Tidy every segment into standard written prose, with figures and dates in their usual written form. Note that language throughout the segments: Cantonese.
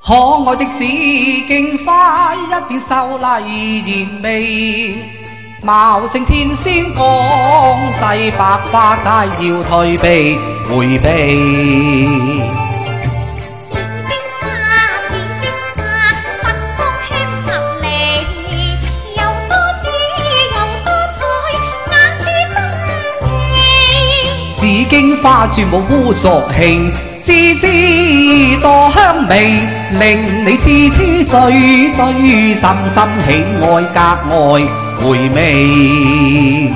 可愛的紫荊花，一片秀麗豔媚，貌勝天仙降世，百花皆要退避迴避。 紫荊花，芬芳香十里，又多姿又多彩，雅致新奇。 紫荊花絕無污濁氣，枝枝多香味，令你痴痴醉醉，深深喜愛格外回味。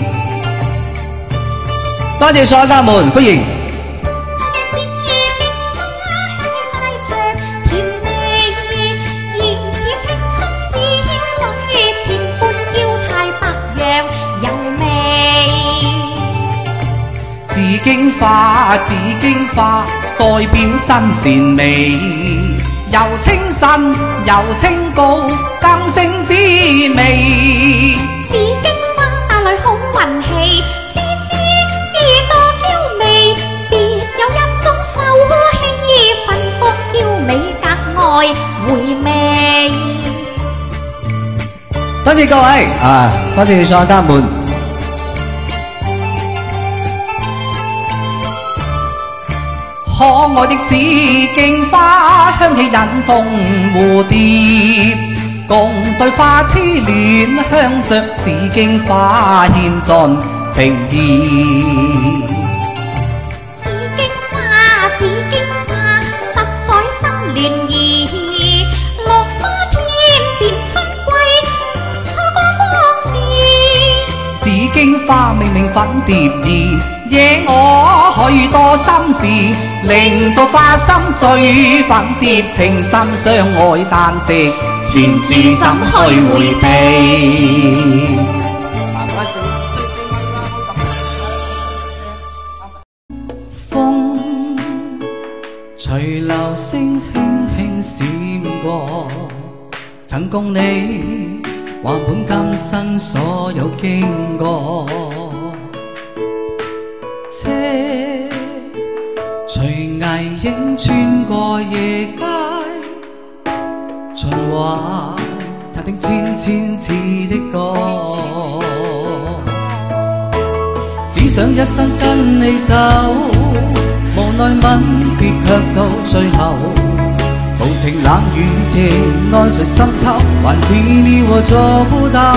多謝所有家門，歡迎。紫荊花，紫荊花，代表真善美，又清新又清高，更勝滋味。 紫荊花帶來好運氣，枝枝多嬌媚，別有一種秀氣，芬芳嬌美格外回味。 多謝各位多謝所有家門。可愛的紫荊花，香氣引動蝴蝶，共對花痴戀，向着紫荊花獻盡情意。 紫荊花，紫荊花，實在心亂意，落花天變春季，錯過方是。 紫荊花明明粉蝶兒，惹我許多心事，令到花心醉，粉蝶情深相愛，但值纏住怎去迴避？風隨流星輕輕閃過，曾共你話本今生所有經過。車隨霓影穿過夜街，循環曾聽千千次的歌，只想一生跟你走，無奈吻別卻到最後，無情冷雨亦愛在深秋，還似你我做不到，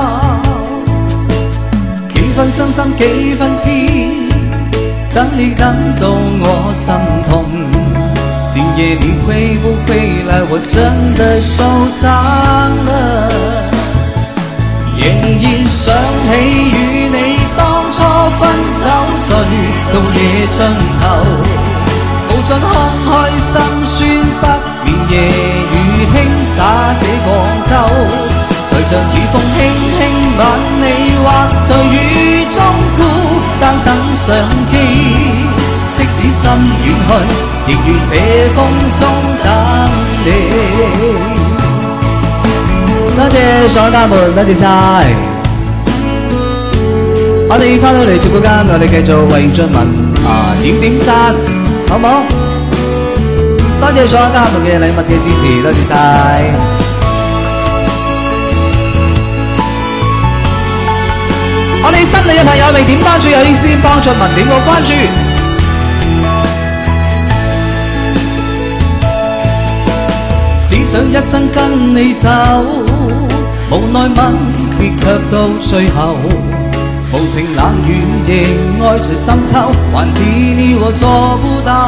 幾分傷心幾分痴，等你等到我心痛，今夜你會不會來？我真的受傷了，仍然想起與你當初分手醉到夜盡頭，無盡空虛心酸，不眠夜雨輕灑這廣州，誰像似風輕輕吻你，或在雨中孤單等上機，即使心遠去，亦願這風中等你。多謝所有家門，多謝晒。我哋翻到嚟直播間，我哋繼續為俊文點點讚，好唔好？多謝所有家門嘅禮物嘅支持，多謝晒。我哋新嚟嘅朋友未點關注，有意思幫俊文點個關注。只想一生跟你走，無奈吻別卻到最後，無情冷雨亦愛隨深秋，還似你我做不到，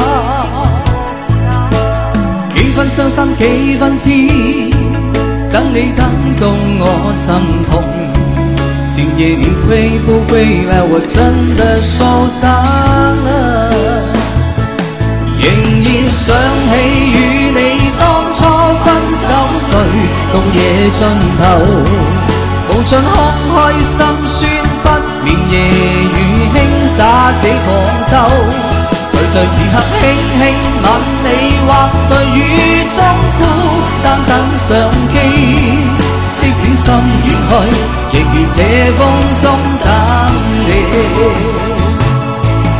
幾分傷心幾分痴，等你等到我心痛，今夜你會不會來？我真的受傷了，仍然想起與你當初分手醉到夜盡頭，無盡空虛心酸，不眠夜雨輕灑這廣州，誰在此刻輕輕吻你，或在雨中孤單等上機，即使心遠去，亦如這風中等你。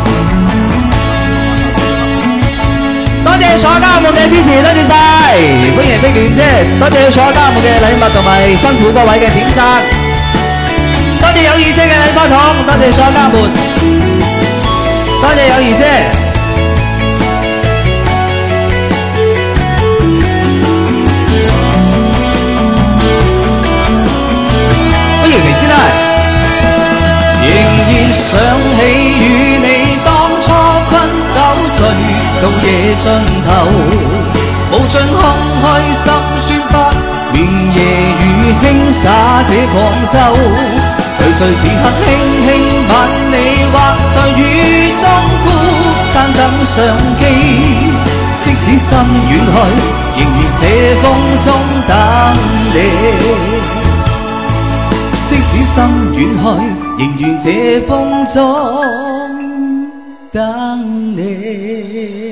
多謝所有家門嘅支持，多謝晒，歡歡迎碧蓮姐，多謝所有家務嘅禮物同埋辛苦各位嘅點讚，多謝友誼姐嘅禮花糖，多謝所有家們，多謝友誼姐。歡迎肥師奶，仍然想起與你當初分手睡到夜盡頭。無盡空虛心酸不眠夜雨輕灑這廣州，誰在此刻輕輕吻你，或在雨中孤單等相機。即使心遠去，仍然這風中等你。即使心遠去，仍然這風中等你。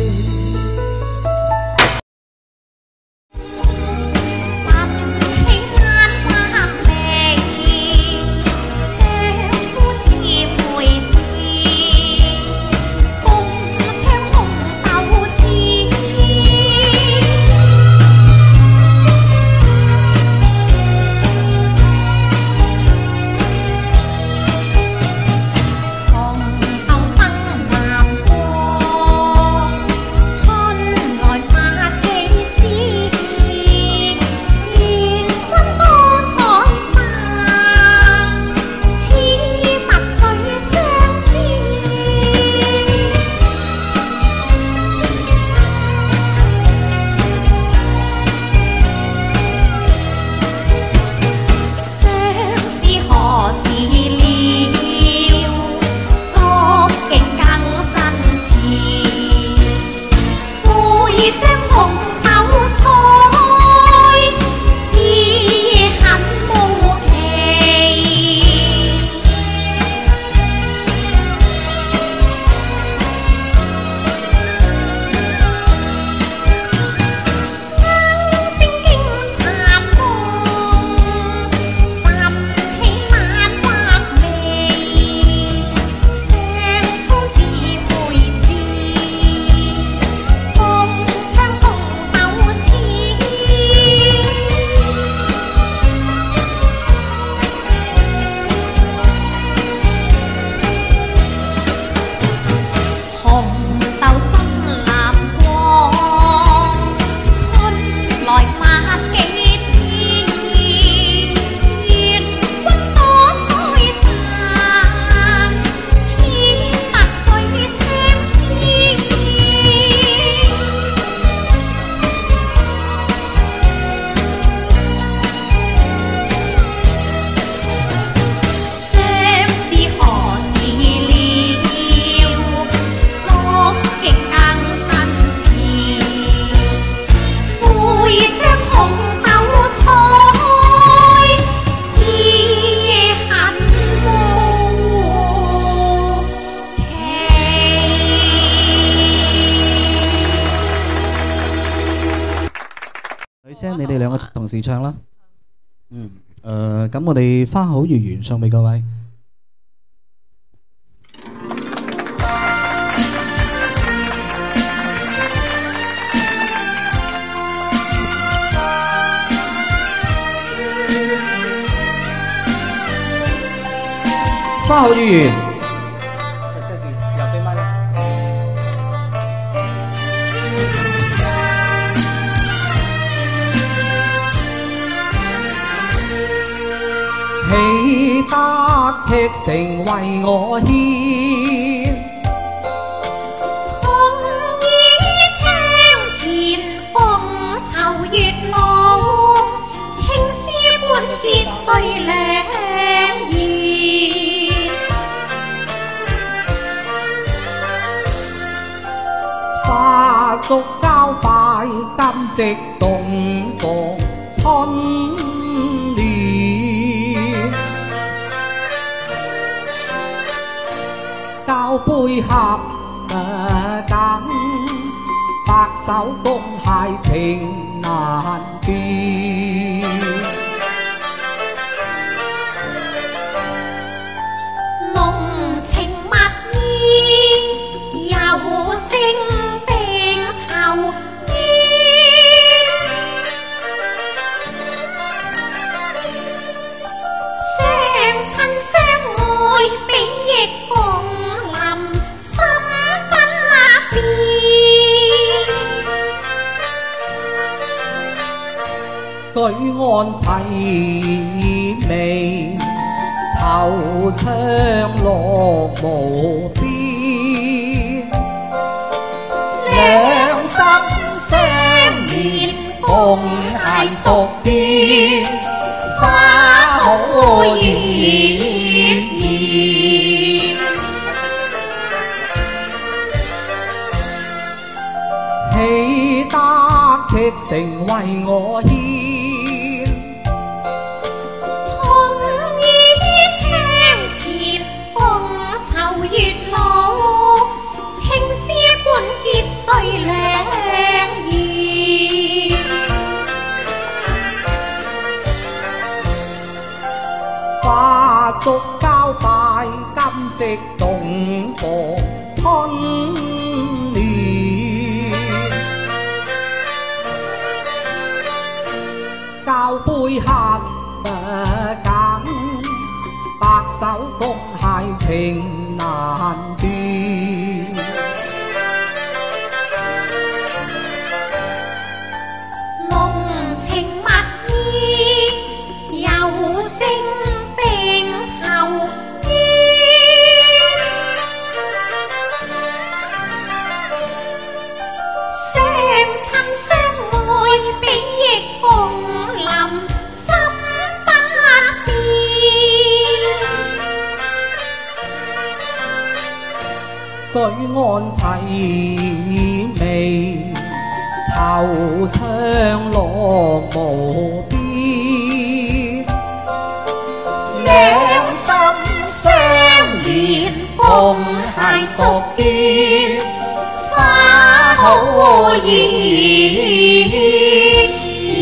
你哋兩個同時唱啦。咁我哋花好月圓送俾各位。花好月圓。喜得赤誠為我牽， 紅衣窗前放愁月老，情絲半結碎兩言。 花燭交拜金夕洞房春交杯合等，白首公偕情難辨。 濃情蜜意，又勝定頭煙。 举案齐眉，惆怅落无边。两心相连，共偕宿便，花好月圆。喜得赤诚为我献。 月老青丝冠结碎两意， 花烛交拜金夕洞房春联，交杯合紧，白首共偕情难斷。 濃情蜜意，有聲並頭煙。相親相愛，比翼共臨心不變。 舉案齊眉，惆怅落無邊。 兩心相連，共偕宿便，花好月圓。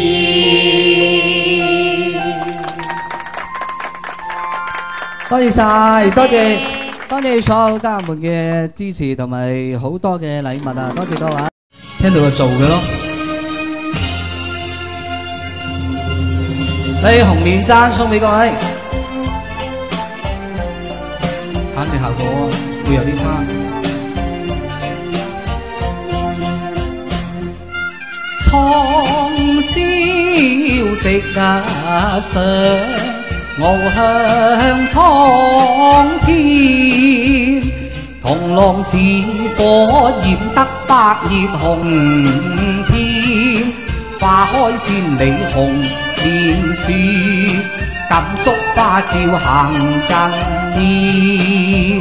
多謝晒，多謝。多謝所有家人們嘅支持同埋好多嘅禮物啊！多謝各位，聽到就做嘅咯。呢紅面簪送俾各位，肯定效果會有啲差。蒼霄夕上。翱向蒼天，螳螂似火焰得百葉紅遍，花開千里紅蓮樹，錦燭花照行近年。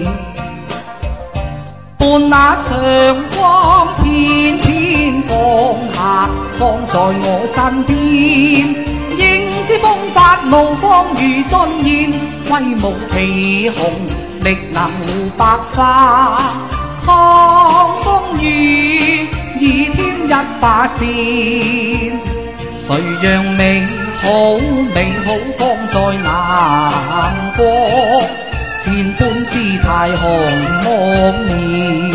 伴那長光翩翩降下，放在我身邊。應知風發怒放如盡現，威武奇雄力能護百花。抗風雨倚天一把扇，誰讓美好光在南國？千般姿態紅木面，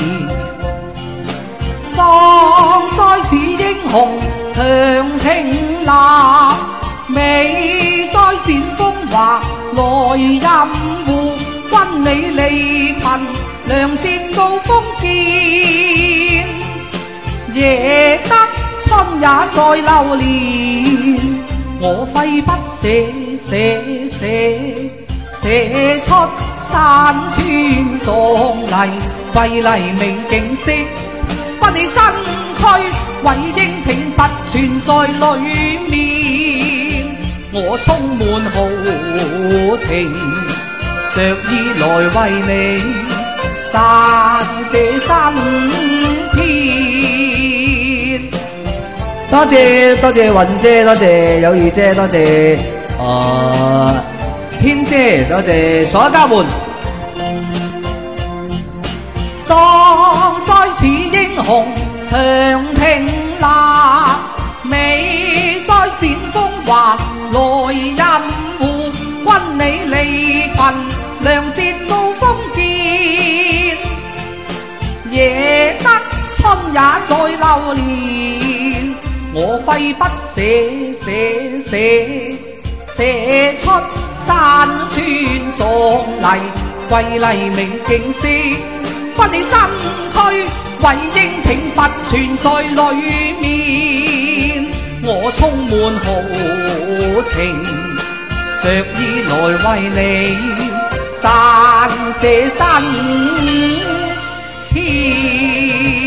壯哉似英雄長亭立。美哉戰風華，來任護軍你利群，良戰到封建。夜得春也在流連，我揮筆寫出山川壯麗，瑰麗美景色，不你身軀，為英挺拔存在裏面。我充滿豪情，着意來為你撰寫新篇。多謝多謝雲姐，多謝友誼姐，多謝軒姐，多謝所有家們。壯哉似英雄長亭立，美哉戰風華，來任護軍你利群，良戰到封建。夜得春也在流連，我揮筆寫出山川壯麗，瑰麗美景色，不你身軀，為英挺拔存在裏面。我我充滿豪情，着意來為你撰寫新篇。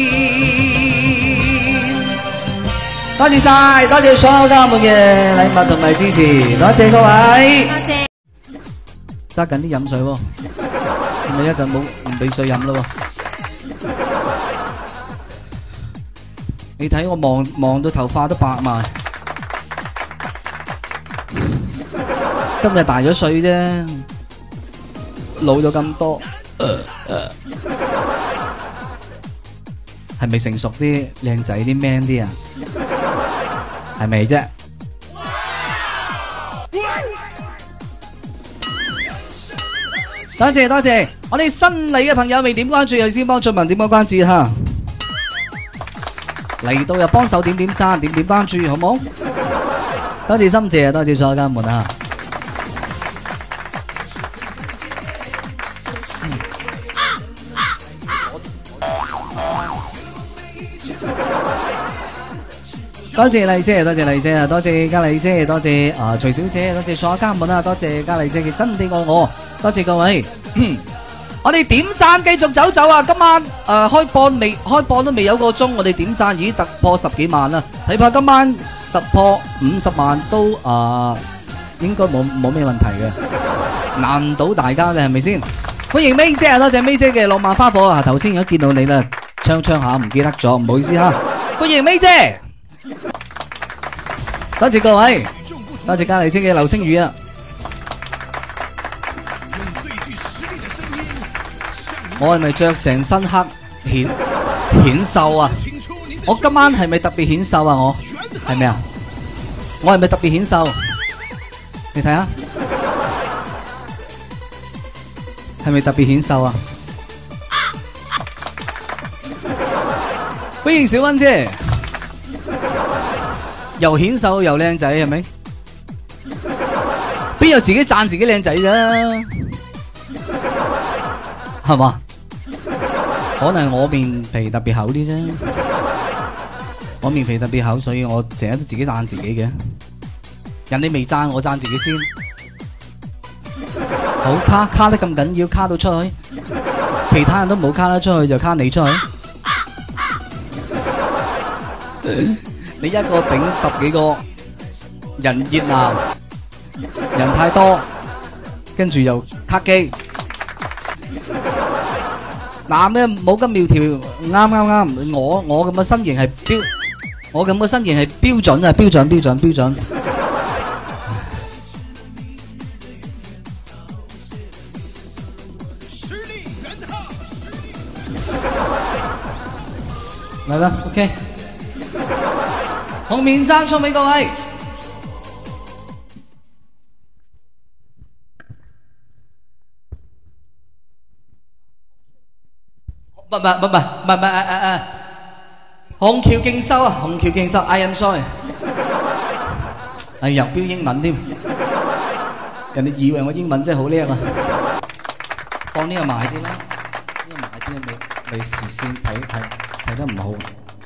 多謝晒，多謝所有家們嘅禮物同埋支持，多謝各位。 多謝。 揸緊啲飲水喎，係咪一陣冇唔俾水飲咯喎？你睇我望到頭髮都白埋，今日大咗歲啫，老咗咁多，係咪成熟啲、靚仔啲、man 啲啊？係咪啫？多謝多謝，我哋新嚟嘅朋友未點關注，又先幫俊文點個關注吓。嚟到又幫手點點讚、點點關注，好冇？多謝心謝，多謝所有家們啊！多謝麗姐，多謝麗姐啊！多謝嘉麗姐，多謝徐小姐，多謝所有家們啊！多謝嘉麗姐嘅真的愛我，多謝各位。我哋點讚繼續走走啊！今晚開播都未有個鐘，我哋點讚已經突破10幾萬啦！睇怕今晚突破50萬都應該冇咩問題嘅，難唔到大家嘅係咪先？歡迎 May 姐啊！多謝 May 姐嘅浪漫花火啊！頭先已經見到你啦，唱下唔記得咗，唔好意思哈！歡迎 May 姐，多謝各位，多謝嘉麗姐嘅流星雨啊！我係咪着成身黑顯瘦啊？我今晚係咪特別顯瘦啊？我係咪啊？我係咪特別顯瘦？你睇下，係咪特別顯瘦啊？歡迎小溫姐，又顯瘦又靚仔係咪？邊有自己讚自己靚仔㗎？係嘛？可能我面皮特別厚啲啫，我面皮特別厚，所以我成日都自己讚自己嘅。人哋未讚我讚自己先。好卡得咁緊要，卡到出去，其他人都冇卡得出去，就卡你出去。你一個頂10幾個，人熱鬧，人太多，跟住又卡機。男嘅冇咁苗條，啱。我咁嘅身形係標準啊，標準。嚟啦 ，OK， 紅面罩送俾各位。唔係，虹橋競秀啊，虹橋競秀 ，I am sorry， 係入標英文添，人哋以為我英文真係好叻啊！放呢個埋啲啦，呢個埋啲咪視線睇得唔好。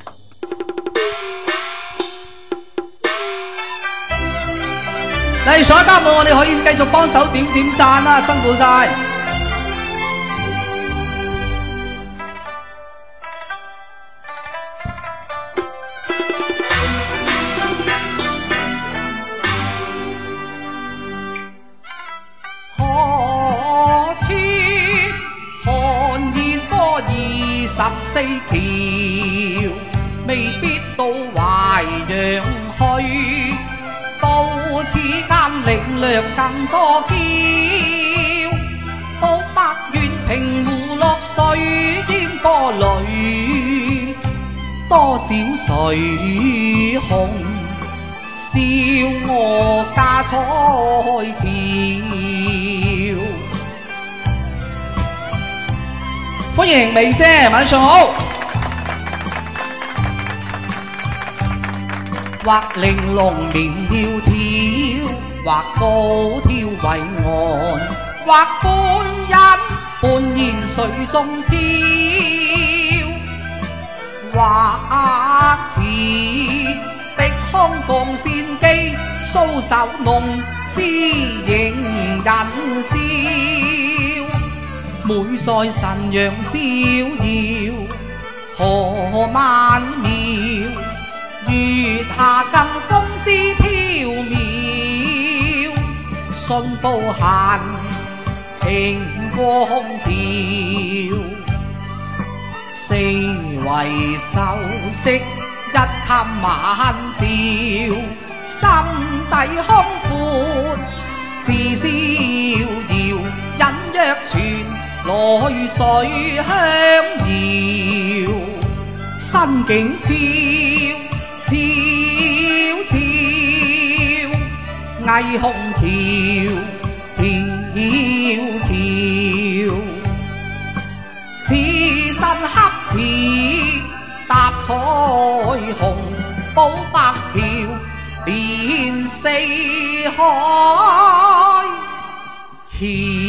嚟所有家務，我哋可以繼續幫手點讚啦，辛苦晒。14條未必到淮陽去，到此間領略更多嬌。到百縣平湖落水淹波裏，多少水紅笑我家彩票。歡迎美姐，晚上好。或玲瓏苗條，或高挑偉岸，或半人半煙水中飄，或似碧海康共善記，搔首弄姿迎人笑。每在晨陽照耀，何曼妙，月下更風姿飄渺，信步行平光調，四圍秀色一襟晚照，心底胸闊自逍遙，隱約傳來水香遙，身境悄悄悄，霓虹飄飄飄，此身恰似搭彩虹，補白條連四海橋。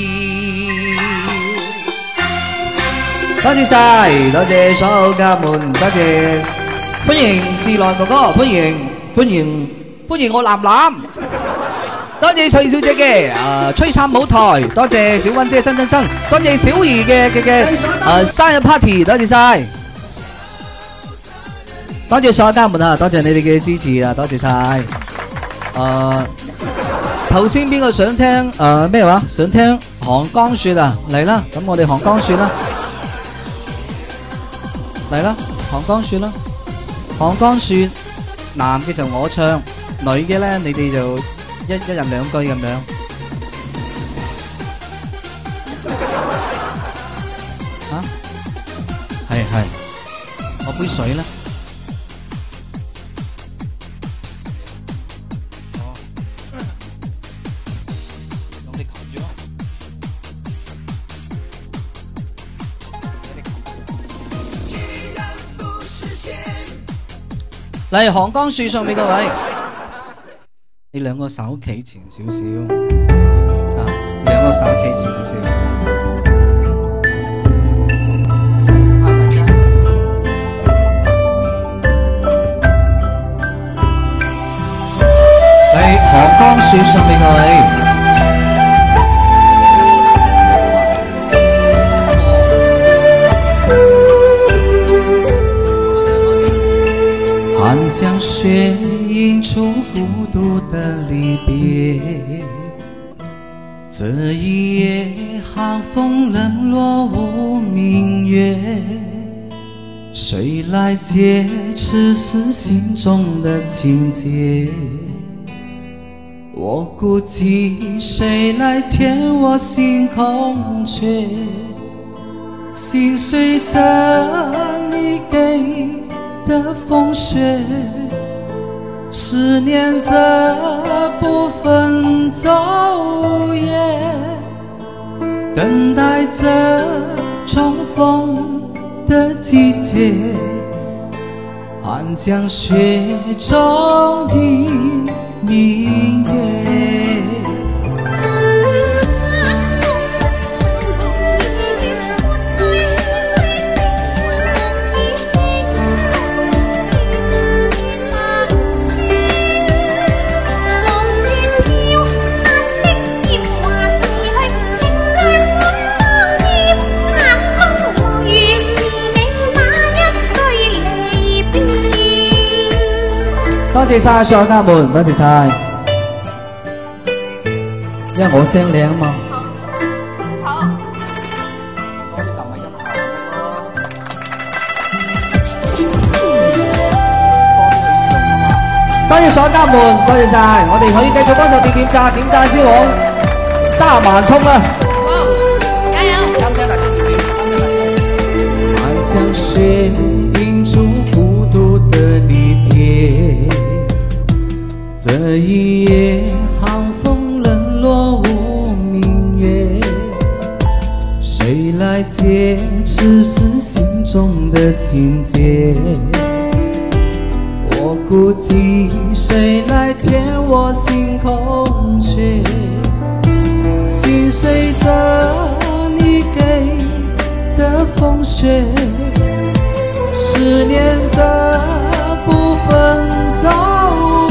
多謝晒，多謝所有家們，多謝，歡迎自來哥哥，歡迎我藍藍，多謝翠小姐嘅璀璨舞台，多謝小溫姐真，多謝小儀嘅生日 party， 多謝晒，多謝所有家們啊，多謝你哋嘅支持啊，多謝晒。頭先邊個想聽咩話？想聽寒江雪啊？嚟啦，咁我哋寒江雪啦。嚟啦，寒江雪啦，寒江雪，男嘅就我唱，女嘅咧你哋就一人兩句咁樣。啊？係，我杯水啦。咁你求住咯。嚟寒江雪送俾各位，你兩個手企前少少，兩個手企前少少。嚟寒江雪送俾各位。寒江雪映出孤独的离别，这一夜寒风冷落无明月，谁来解此时心中的情结？我孤寂，谁来填我心空缺？心随着你给的风雪，思念着不分昼夜，等待着重逢的季节。寒江雪中的明月，多謝晒所有家們，多謝晒，因為我聲靚啊嘛。好，我哋撳埋音樂。多謝所有家們，多謝晒，我哋可以繼續幫手點讚，點讚先往30萬衝啦！好，加油！音聲大聲少少，音聲大聲。寒江雪映出孤獨的離別。這一夜寒風冷落無明月，誰來解此時心中的情結？我孤寂，誰來填我心空缺？心隨着你給的風雪，思念着不分晝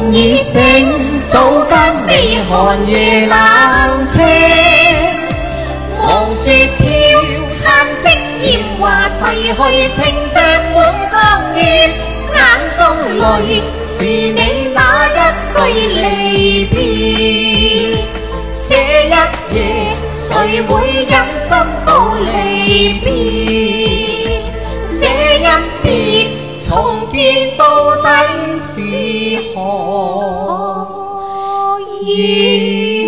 已醒，早更你寒夜冷清。望雪飘，叹息烟花逝去，情像满江月，眼中泪是你那一句离别。这一夜，谁会忍心到离别？这一别，重见到底是何意？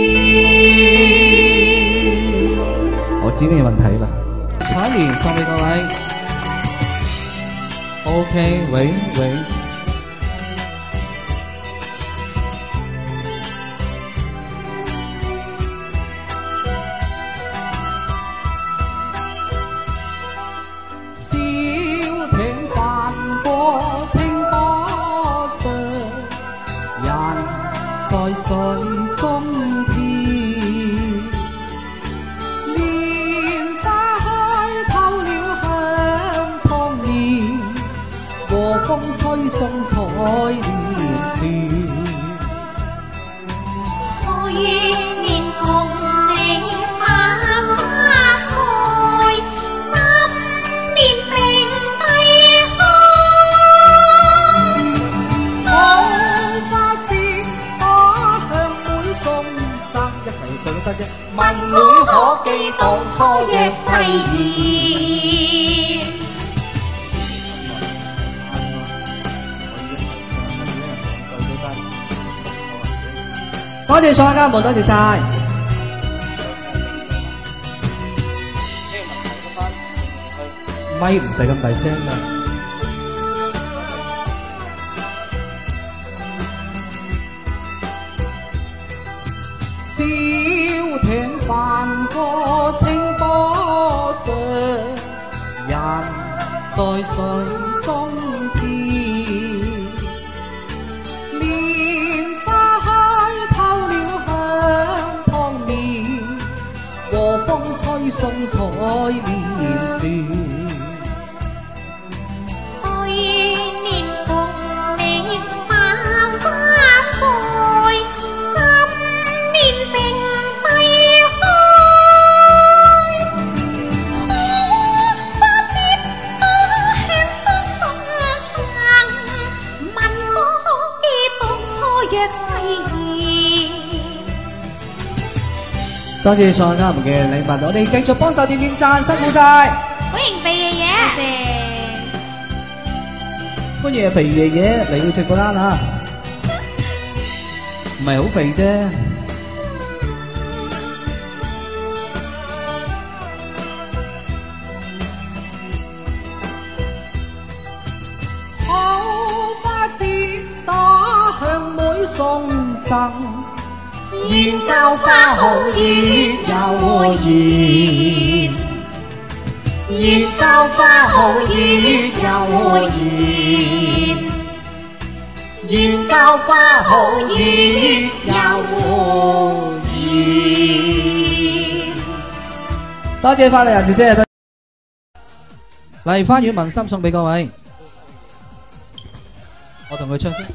我知咩問題啦？彩蓮送俾各位。OK， 喂。小艇泛過清波上，人在水中跳。蓮花開透了香撲面，和風吹送彩蓮樹。 可以年共你把花賽，今年並閉開。 好花節可向妹送贈，一齊唱都得啫。問妹可記當初約誓言？多謝所有家門，多謝晒。咪唔使咁大聲㗎。小艇泛過清波上，人在水中跳。蓮花開透了香撲面，和風吹送彩蓮樹。 可以年共你把花賽，今年並閉開。花節多香多送贈，問我可記當初約誓言？ 多謝所有家門嘅禮物，我哋繼續幫手點讚，辛苦晒！ 歡迎肥爺爺，多謝。 歡迎肥爺爺嚟到直播間啊！唔係好肥啫。好花節打向妹送贈，願交花好月有緣，願交花好月有緣，願交花好月有緣。多謝花麗人姐姐，嚟花園文心送俾各位。我同佢唱先。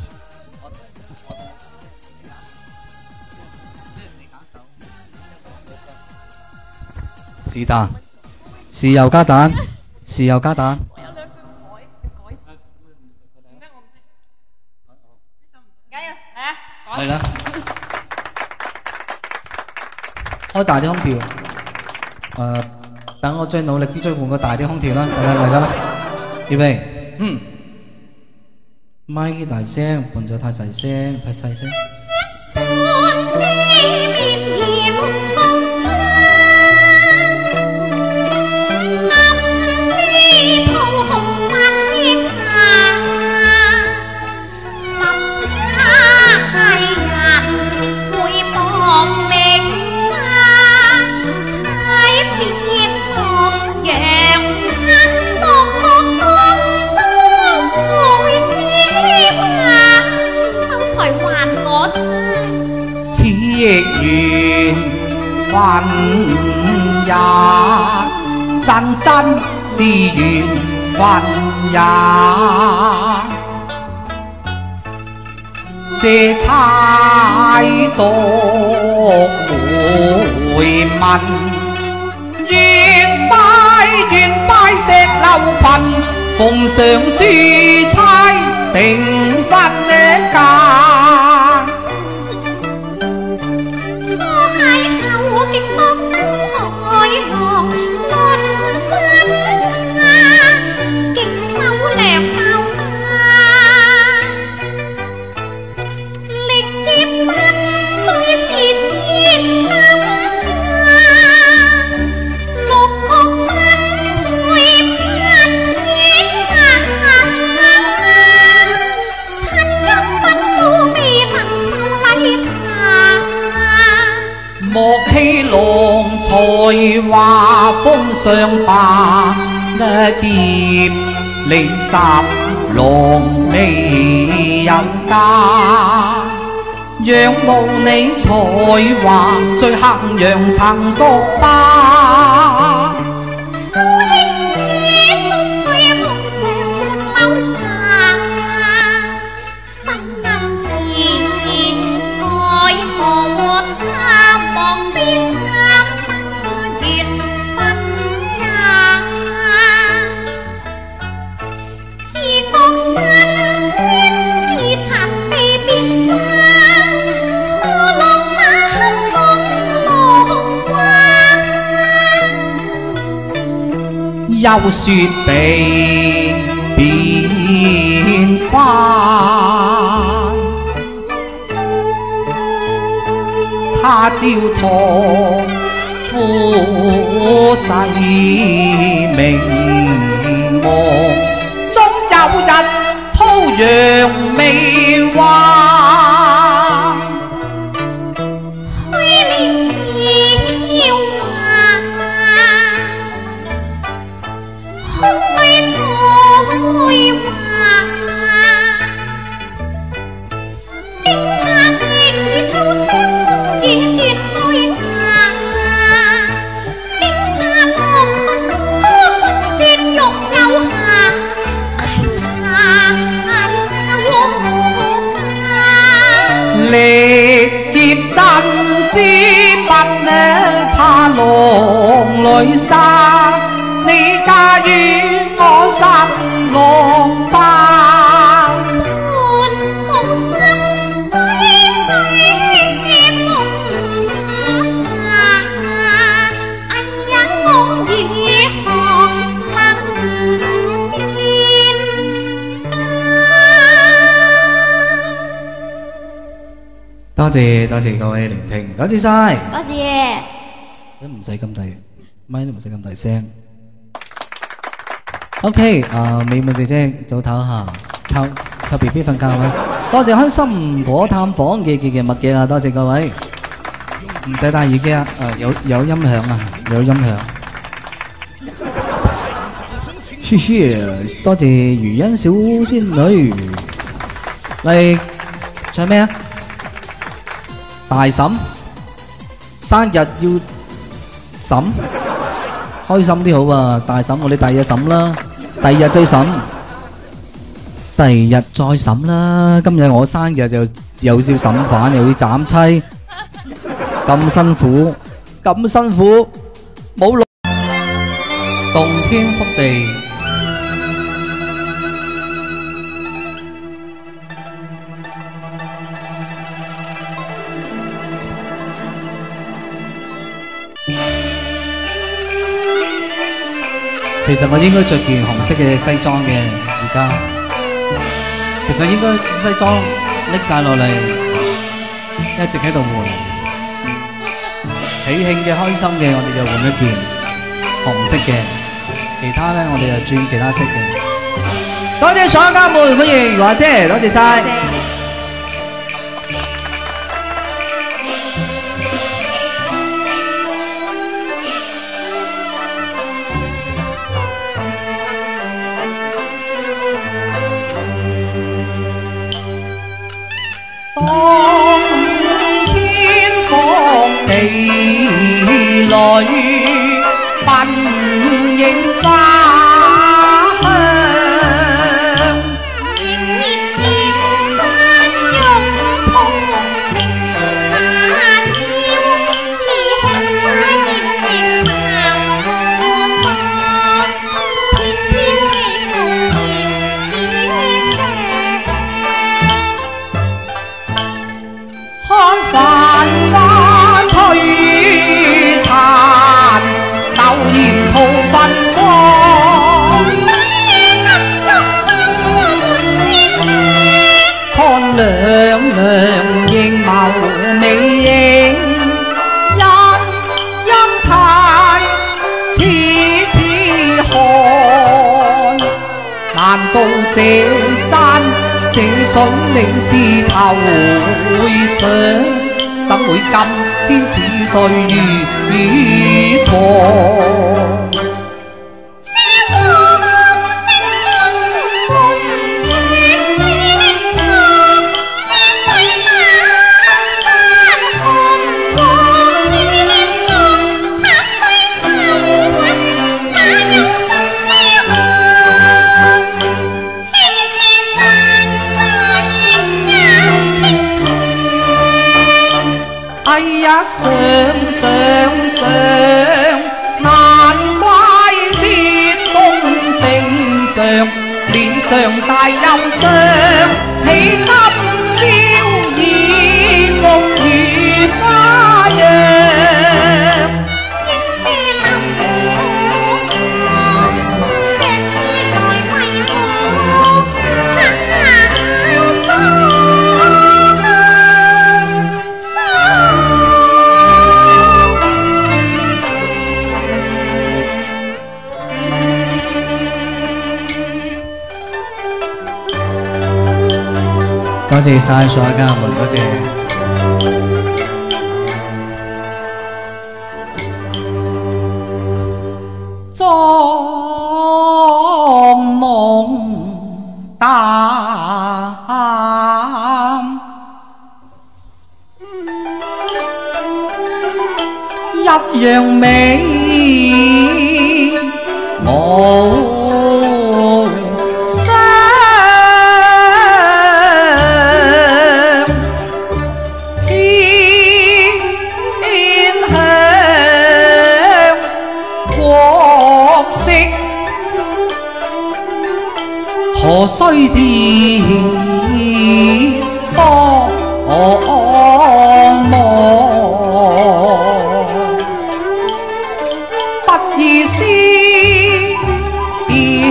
是但，豉油加蛋，豉油加蛋。我有兩句唔改詞，點解我唔識？唔緊要，嚟啊！嚟啦！開大啲空調。等我再努力啲，再換個大啲空調啦。嚟㗎啦，預備，咪幾大聲，伴奏太細聲，太細聲。亦緣分也，真真是緣分也。 这差作回文，愿拜石榴裙，奉上珠钗定婚嫁。 初邂逅竟莫得彩虹论婚嫁，竟手掠鉤花，力劫不虽是千金价，六国不会攀升亲恩不到未能受礼茶。 莫欺郎才华风上霸，劫你十郎美人家。仰慕你才华，最衡阳曾独霸。 我亦是终去梦上柳下，心暗自爱何他，莫非三生缘分呀？自觉辛酸，自残地变化。 休说被变化，他朝托夫世名望，终有日秃楊未還。 虛念是要話，空對錯話，驚訝的似秋霜風雨斷愛牙，驚訝落寞心歌歡雪欲留下，愛沙和可怕。 力劫珍珠不怕浪裏沙，你嫁於我心浪吧。 伴無心歸水風茶，哎呀我如何能變多謝各位聆聽，多謝晒。 多謝。 都唔使咁大，咪都唔使咁大聲。OK， 美美姐姐早唞下，湊 BB 瞓覺啦。多謝開心果探訪嘅物嘅啊，多謝各位。唔使戴耳機啊，有音響啊，有音響。謝謝，多謝余欣小仙女嚟唱咩啊？大嬸生日要審，開心啲好啊！大嬸，我哋第二日審啦，第二日再審，第二日再審啦。今日我生日就又要審犯，又要斬妻，咁辛苦，冇路，洞天福地。其實我應該着件紅色嘅西裝嘅，而家其實應該西裝拎晒落嚟，一直喺度換。喜慶嘅、開心嘅，我哋就換一件紅色嘅，其他咧我哋就轉其他色嘅。多謝所有家們，歡迎華姐，多謝晒。地裏奔映花香， 年年山玉亮亮映眸美影，欣太痴痴看。難道這山這水你是頭會上？怎會今天似醉與狂？哎呀，想，難怪是東丞相臉上帶憂傷，喜今朝已風雨花樣。多謝晒所有家人們，多謝。裝夢膽，一樣美，無雙。何須跌幫忙？不意思電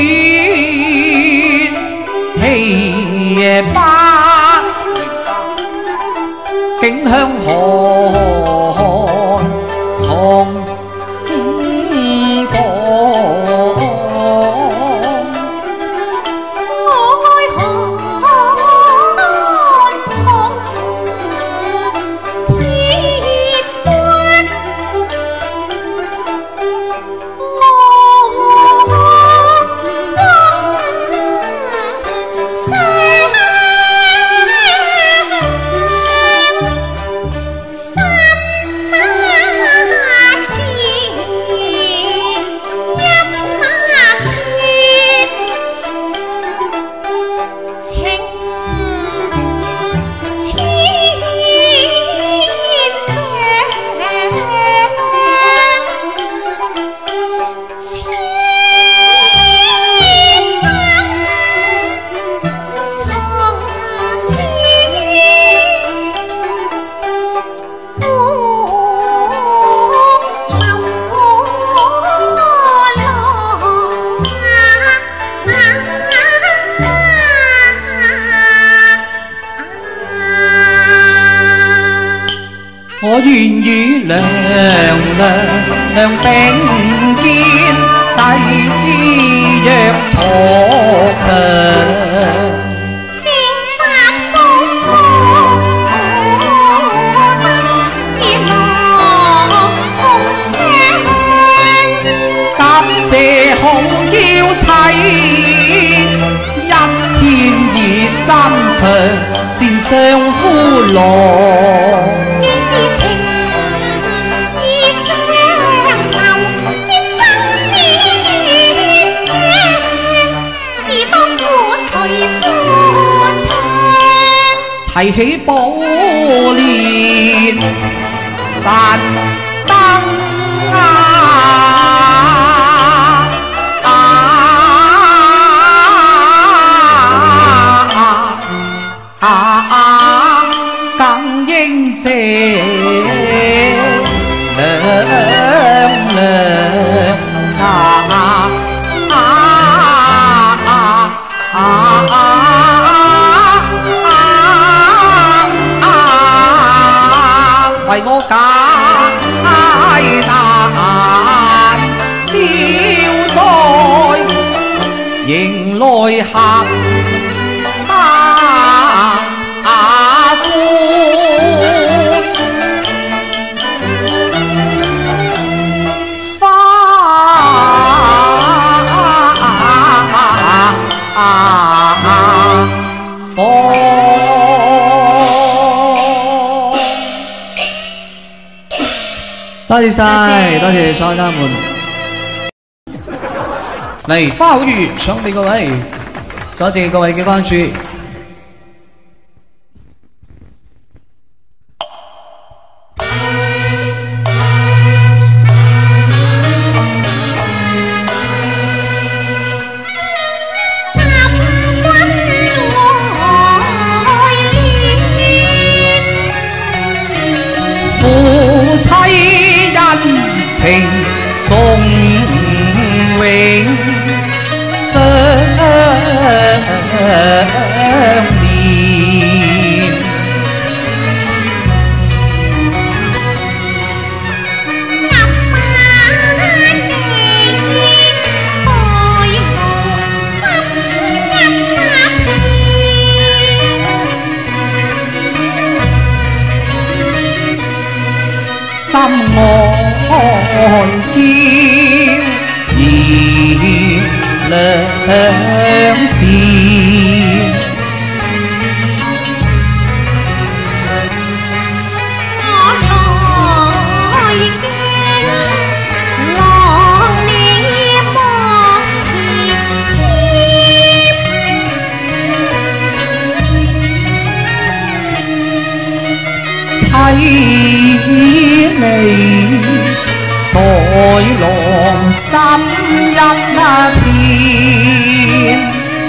月氣不景香河從我願與娘娘並肩，誓約錯強。感謝好嬌妻，一片熱心腸，善相夫郎。提起寶蓮神燈更應謝娘娘。 为我解难，消灾迎来客大欢。多謝晒，多謝所有家們。嚟花好月唱俾各位，多謝各位嘅關注。夫妻情重永相連，心愛嬌熱兩線， 我來見浪你莫辭凄離待郎心一片，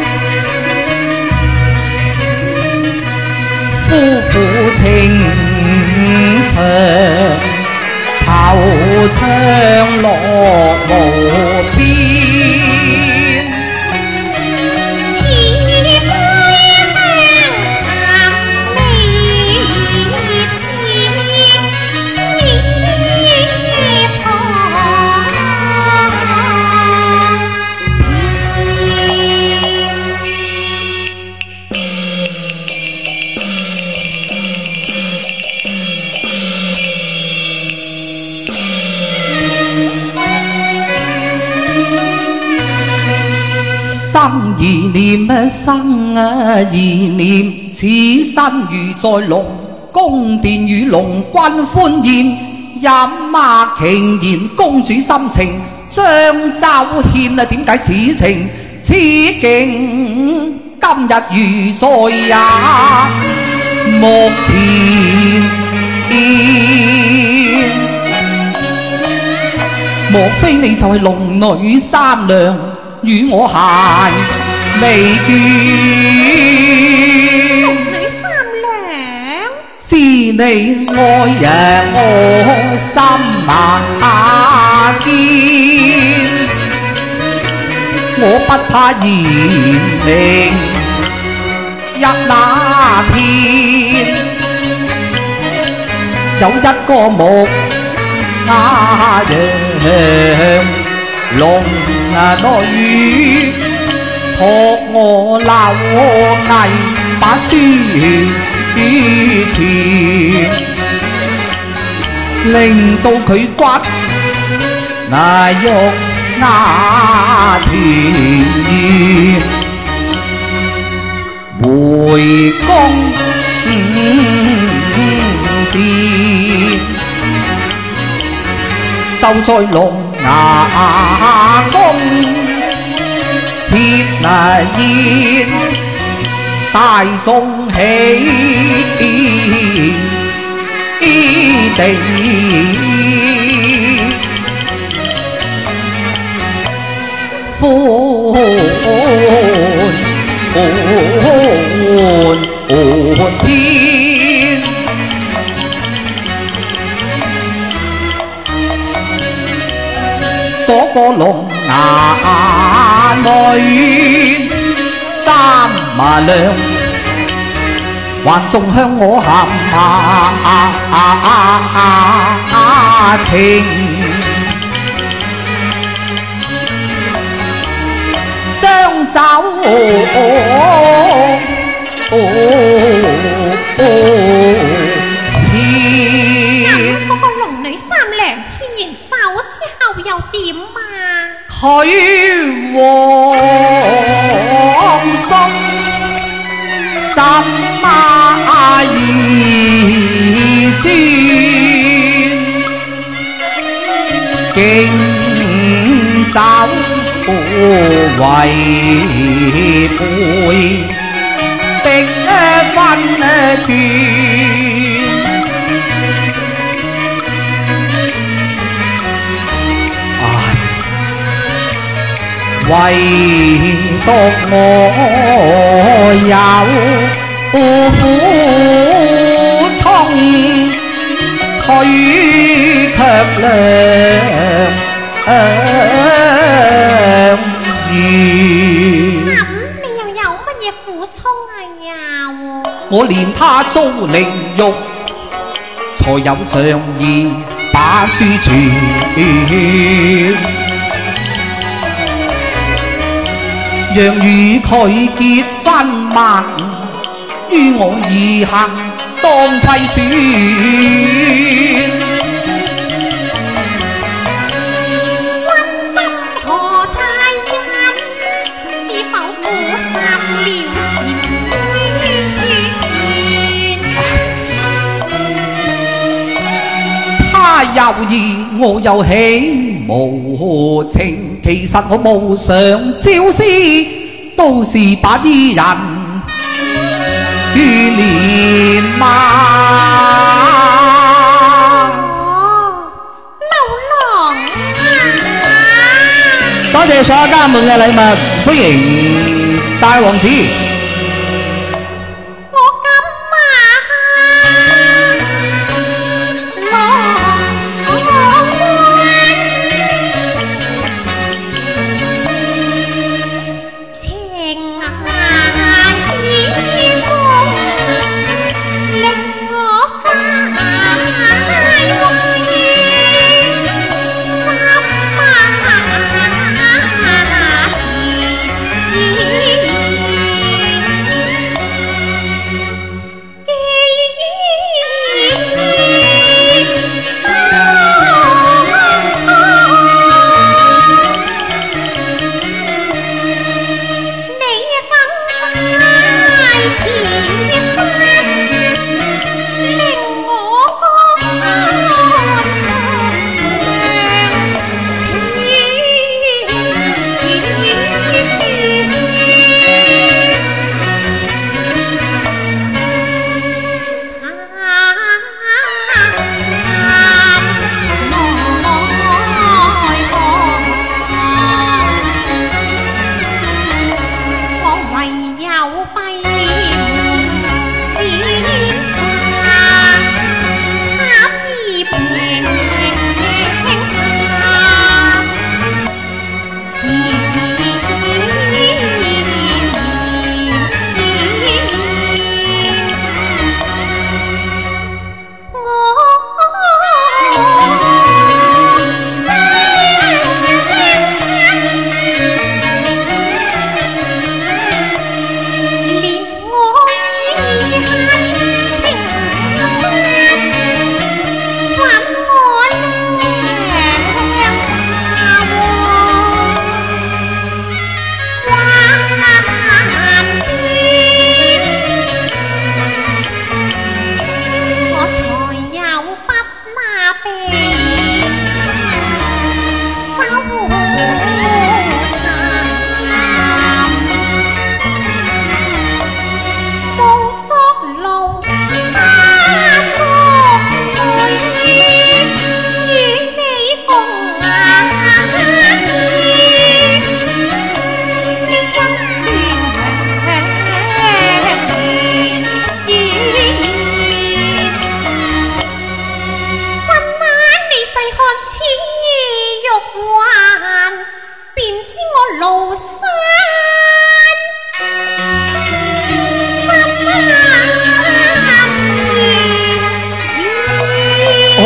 夫婦情長，惆悵樂無邊。生兒念生兒念，此生如在龍宮殿與龍君歡宴，飲馬瓊言公主心情，張周獻啊，點解此情此景今日如在也目前？莫非你就係龍女三娘？與我閒未倦， 龍女三娘， 知你愛人我心堅，我不怕言明一那片，有一個木亞陽龍女託我留藝把書傳，令到佢骨那玉瓦田，回宮殿就在龍牙宮設宴，大眾喜地歡天。嗰個龍牙女三娘還仲向我含情，將走嗰個龍女三娘獻完酒之後又點啊？ 佢皇信心意專，敬酒為陪，逼分段。唯獨我有苦衷，佢卻良緣。 咁你又有乜嘢苦衷啊？又我憐他遭凌辱，才有仗義把書傳。讓與佢結婚盟，於我而行當虧損。 溫心何太因，知否苦殺了善緣？ 他猶疑我又喜無情。其實我無常朝思，都是把啲人眷戀嘛。 流浪多謝所有家人們嘅禮物，歡迎大王子。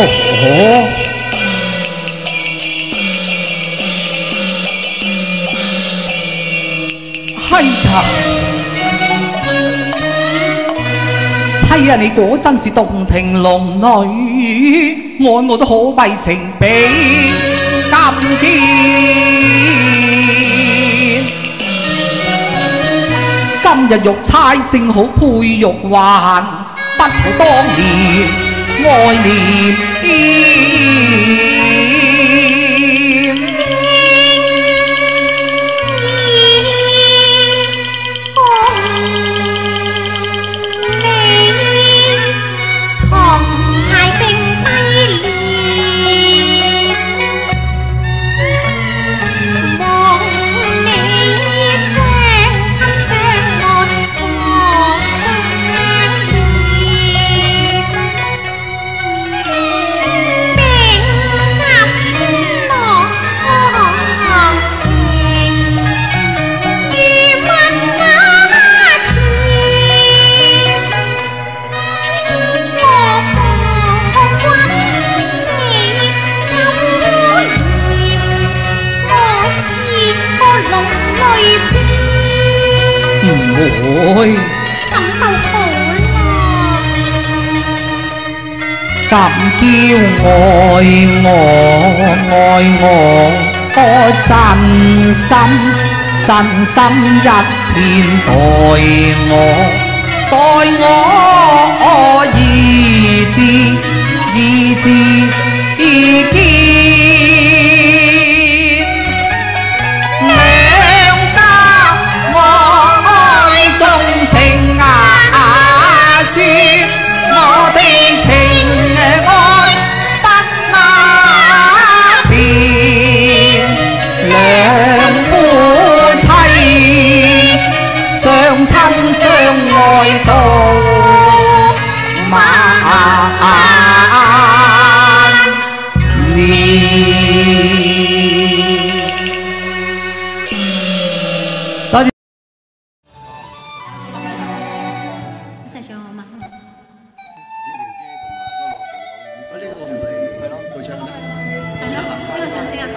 哎呀，妻啊，你果真是洞庭龍女，愛我都可為情比金堅。今日玉釵正好配玉環，不負當年愛念。會咁就好啦。咁嬌愛我，我真心一片待我意志堅。到萬年。多謝。一齊唱好嗎？呢個唔係佢唱咩？係咯，邊個唱先啊？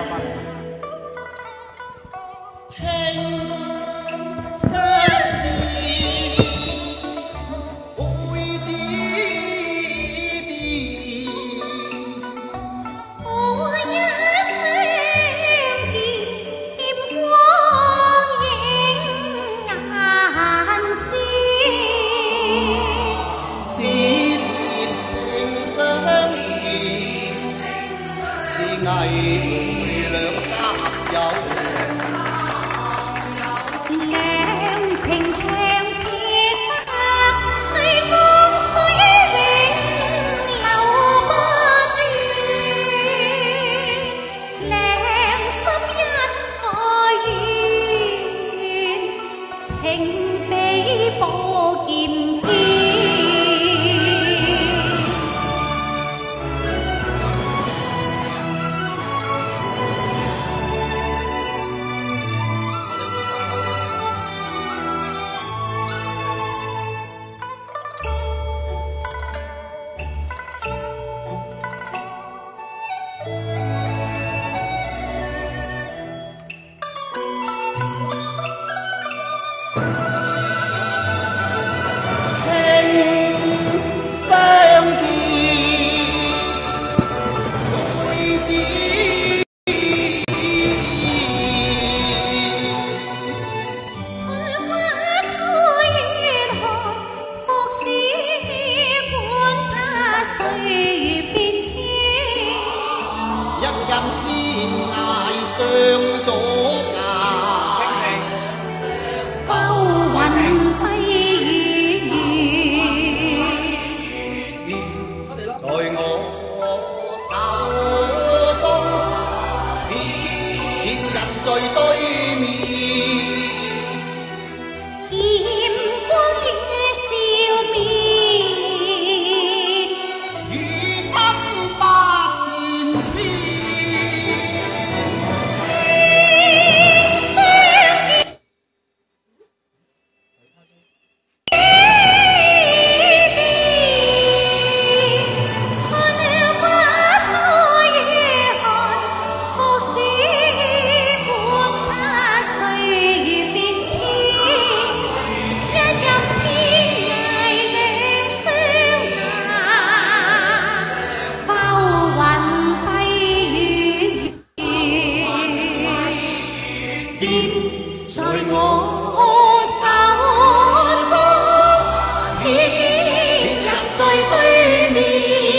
在對面，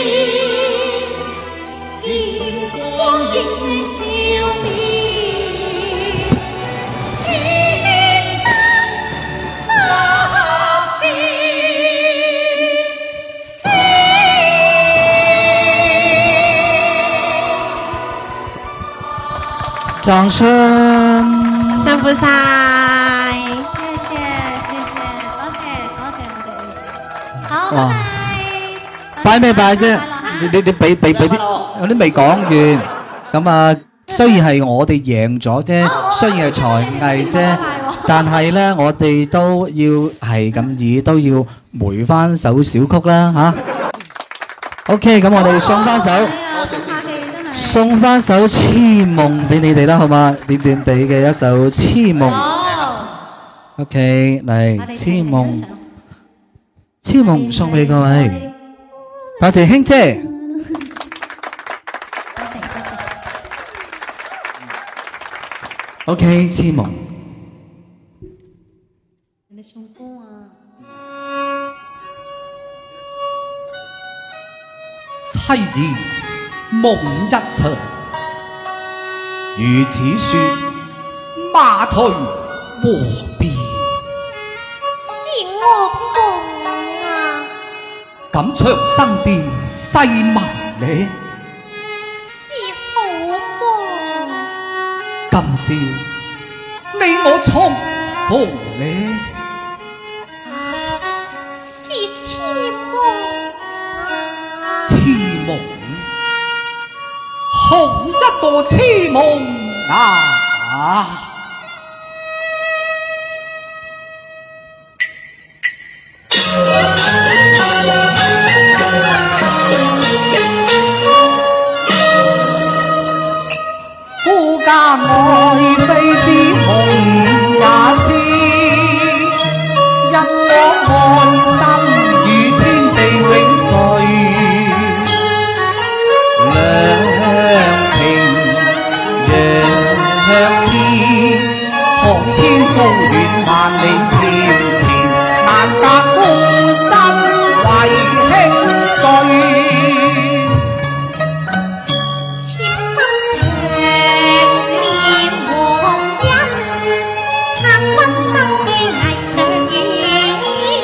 月光映於笑面，此生不變。 掌聲， 辛苦晒，謝謝，多謝我哋，好，拜拜。 擺咩擺啫？你俾啲，有啲未講完。咁啊，雖然係我哋贏咗啫，雖然係才藝啫，但係咧，我哋都要係咁意，都要回翻首小曲啦嚇。OK， 咁我哋送翻首。送翻首《痴夢》俾你哋啦，好嘛？短短地嘅一首《痴夢》。OK， 嚟《痴夢》，《痴夢》送俾各位，多謝卿姐。OK，《痴夢》。 人哋送歌啊！ 妻兒夢一場，如此說，馬退何必？ 是惡夢啊！ 咁長生殿細聞你， 是好夢。 今宵你我重逢你， 是痴夢啊！ 痴夢。好一個痴夢啊！孤家愛妃之夢也痴，一顆愛心與天地永垂。海天高遠萬里甜甜，難隔孤身為輕醉。 妾身長念黃恩，客君生機危上雨。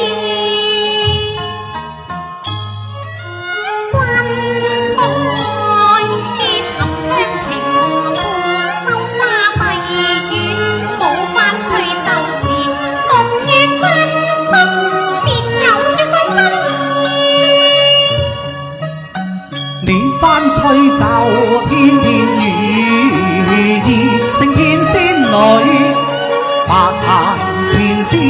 君寵愛既尋香亭，半收花閉月。吹奏時，落住新曲，便有一番新意。 連番吹奏，翩翩如意，勝天仙女，百彈千支。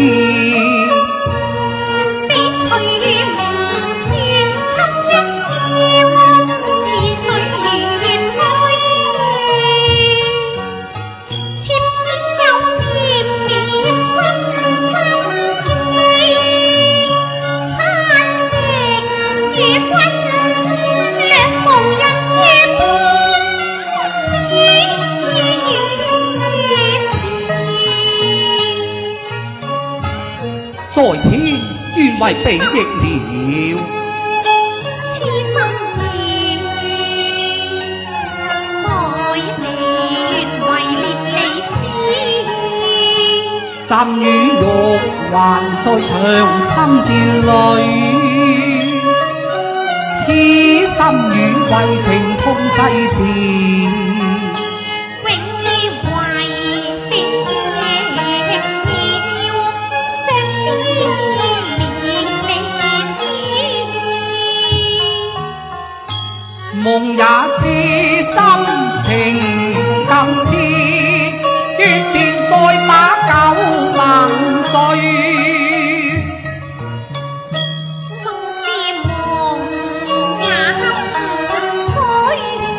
翡翠明珠給一笑，似水月開。妾只有念念深深記，餐夕與君兩無人夜半思事。 在天願為比翼了， 痴心意，在地願為烈理枝。 暫與玉環在長生殿裏，痴心與為情痛世前。 永記為別亦了，相思連理枝。 夢也痴，心情更痴，月殿再把酒問醉。 縱是夢也不催，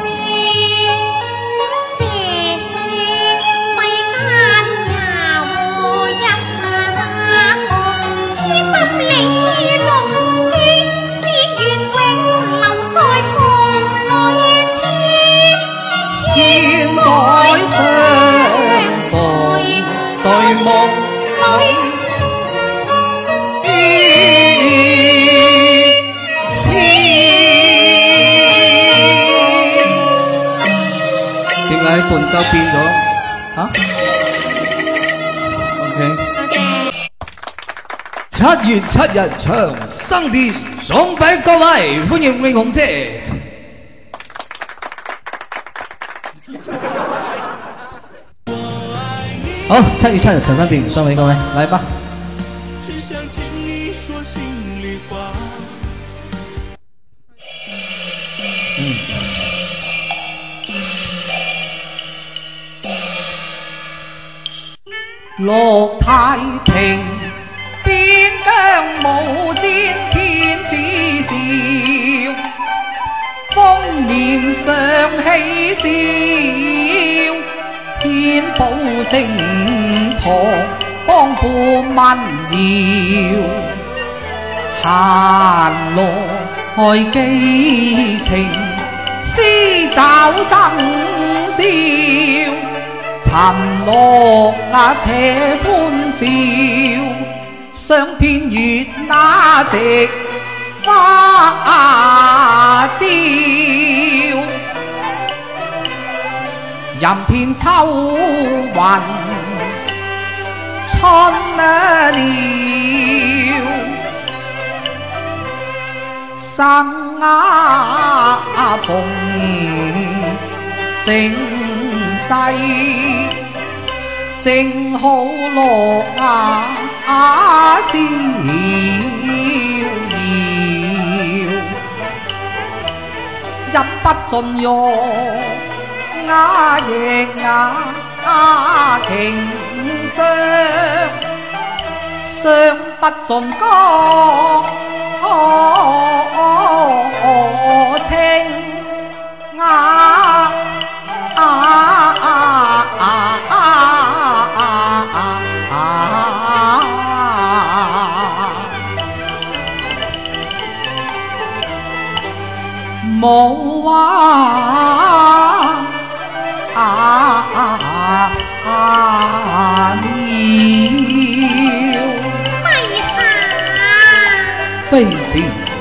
這世間也無一個痴心理濃記，只願永留在夢裏千載上。 伴奏變咗嚇 ？OK。7月7日長生殿送俾各位，歡迎永紅姐。好，7月7日長生殿送俾各位，來吧。樂太平，邊疆無戰天子笑，豐年常喜笑，天寶盛堂，幫扶民謠，閒來寄情，詩找生笑。沉落且歡笑，相片月那夕花朝，任遍秋雲春了，生逢盛世正好樂逍遙，飲不盡玉亦瓊漿，傷不盡歌清無話了。妃子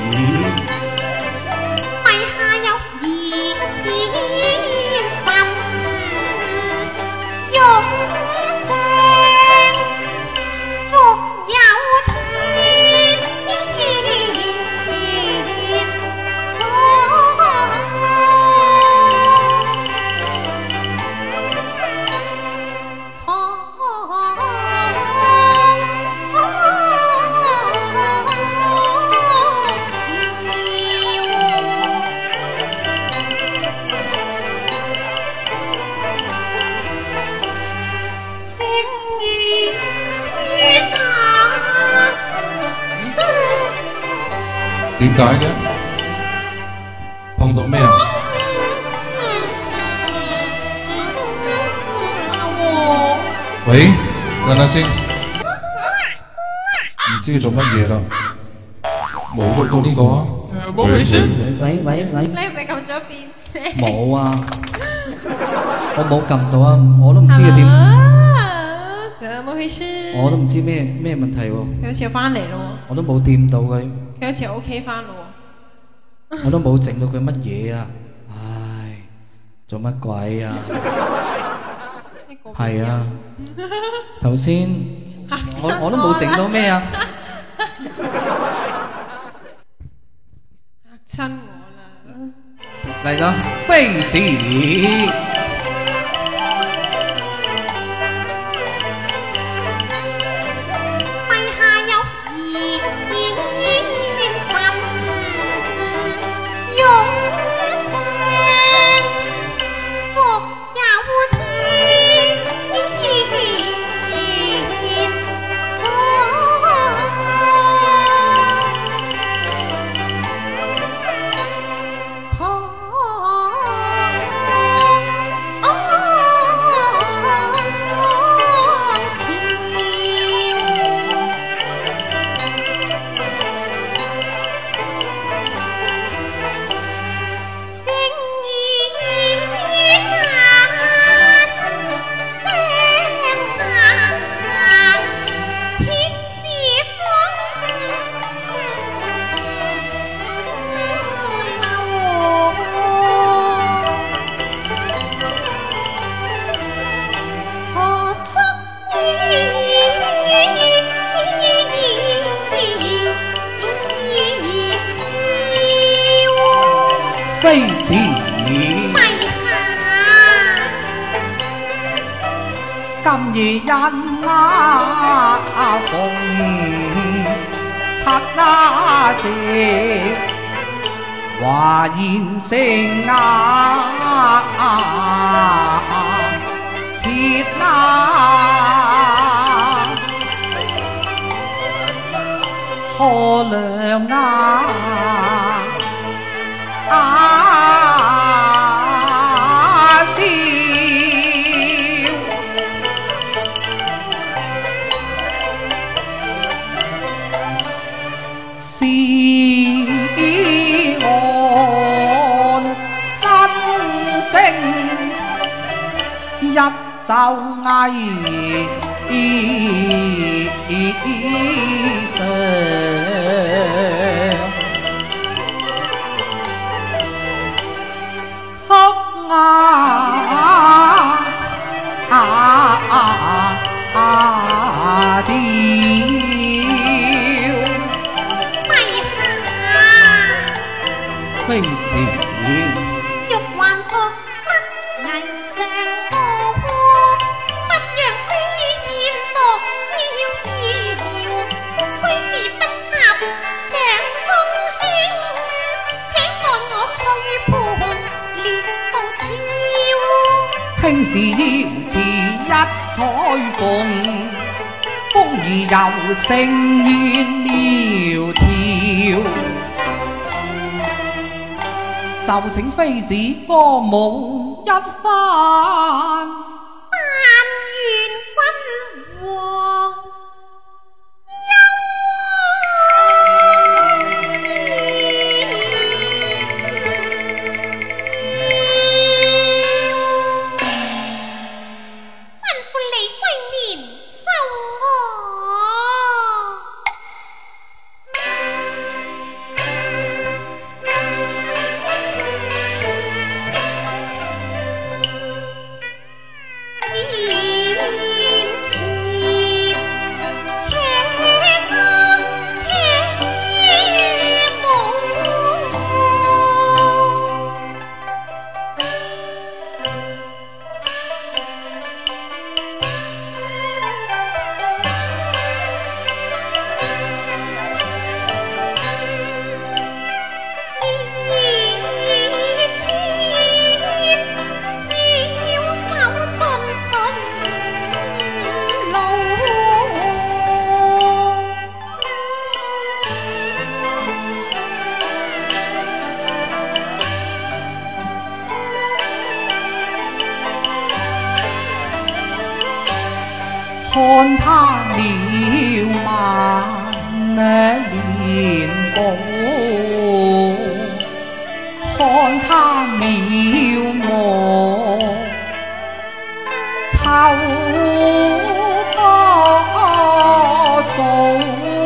點解嘅？碰到咩啊？喂，等下先，唔知佢做乜嘢啦？冇喐到呢個啊！冇回事。喂，你係咪撳咗變聲？冇啊，我冇撳到啊，我都唔知佢點。怎麼回事？我都唔知咩問題喎。佢好似翻嚟咯。我都冇掂到佢。佢好似 OK 翻咯喎，我都冇整到佢乜嘢啊！唉，做乜鬼啊？係啊，頭先我都冇整到咩啊！嚇親我啦！嚟啦，妃子。 妃子， 陛下， 今夜因逢七夕，華筵盛切可亮笑，是我新聲一奏藝上。掉， 陛下， 妃子， 玉環覺得藝上過，不讓飛燕獨遙遙，雖是不合掌中輕，且看我吹盤烈動潮。 輕視瑤池一彩鳳，風兒柔聲怨苗條，就請妃子歌舞一番， 但願君和看他渺漫臉部，看他渺漠秋歌數，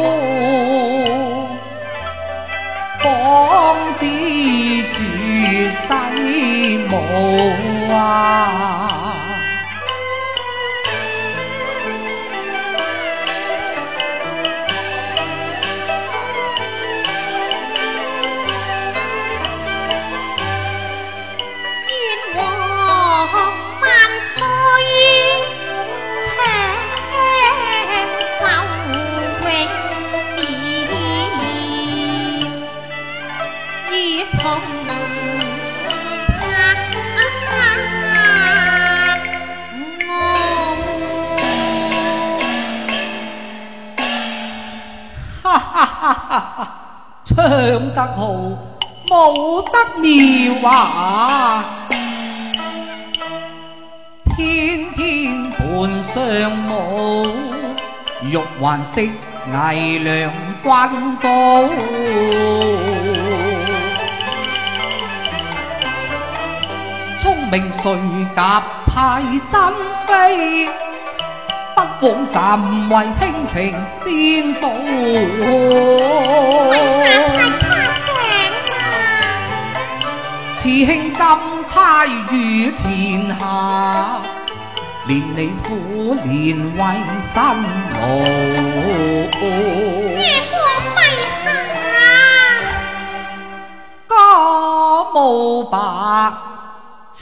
方知絕世無唱得好，舞得妙啊！翩翩盤上舞，玉環色藝亮君高。聰明誰夾派珍妃？不枉暫為輕情顛倒。此興金釵與天下，連你苦憐為辛勞。 謝過陛下， 歌舞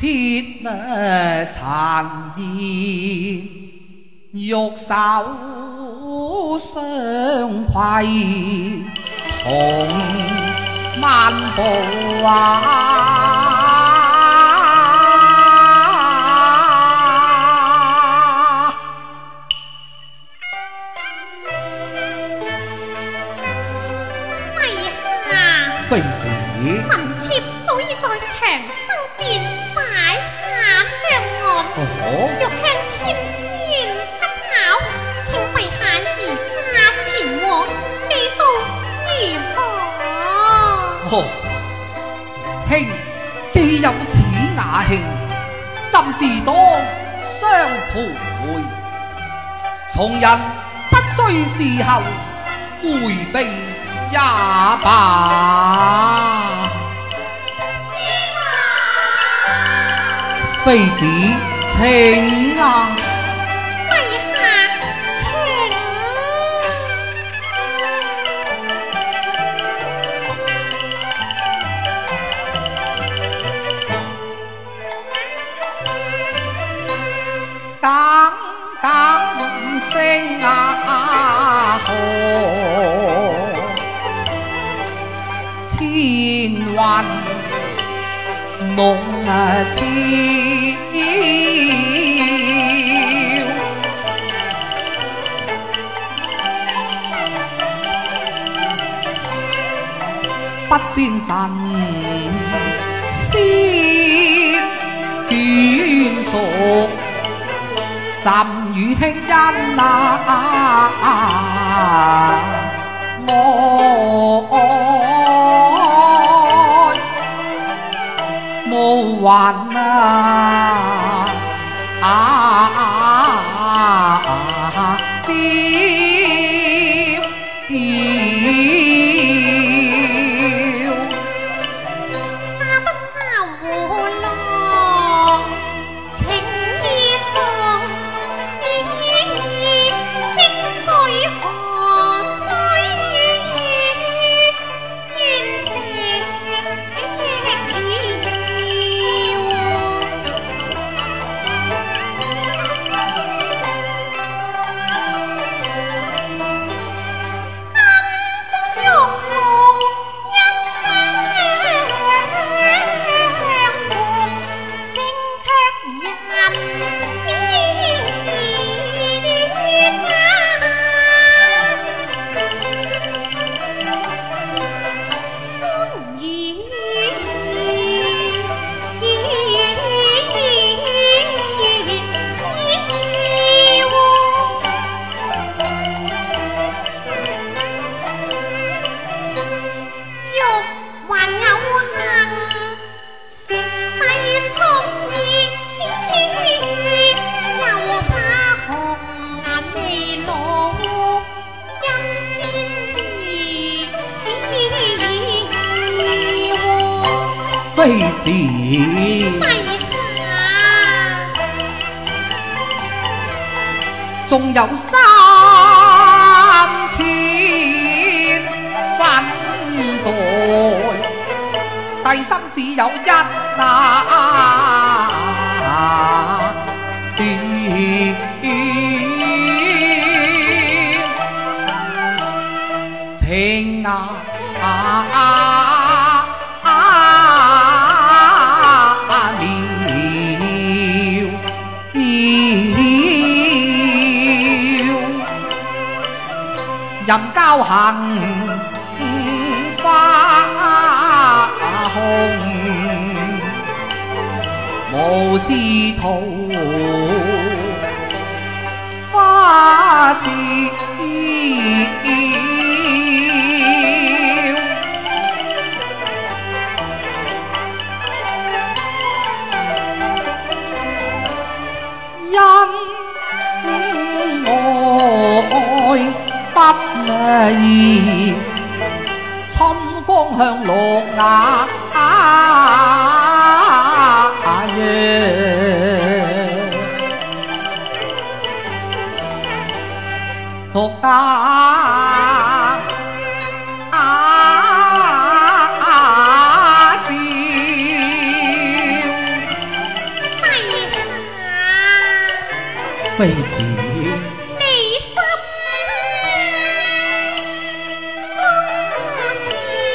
切殘言，玉手相攜，同漫步啊！妃子， 臣妾早已在長生殿擺下香案，欲向天孫乞討，請陛下而家前往，你道如何？ 卿既有此雅興，朕自當相陪。從人不須事後迴避也罷。妃子請啊！ 陛下請。 等等聲啊！千雲夢悄，不先神先眷屬，朕與卿恩愛無還接妃子， 陛下， 仲有3000分代，帝心只有一情任交行花紅，無仕途花笑，因愛不義，春光向綠芽揚，獨得照妃子， 你心中是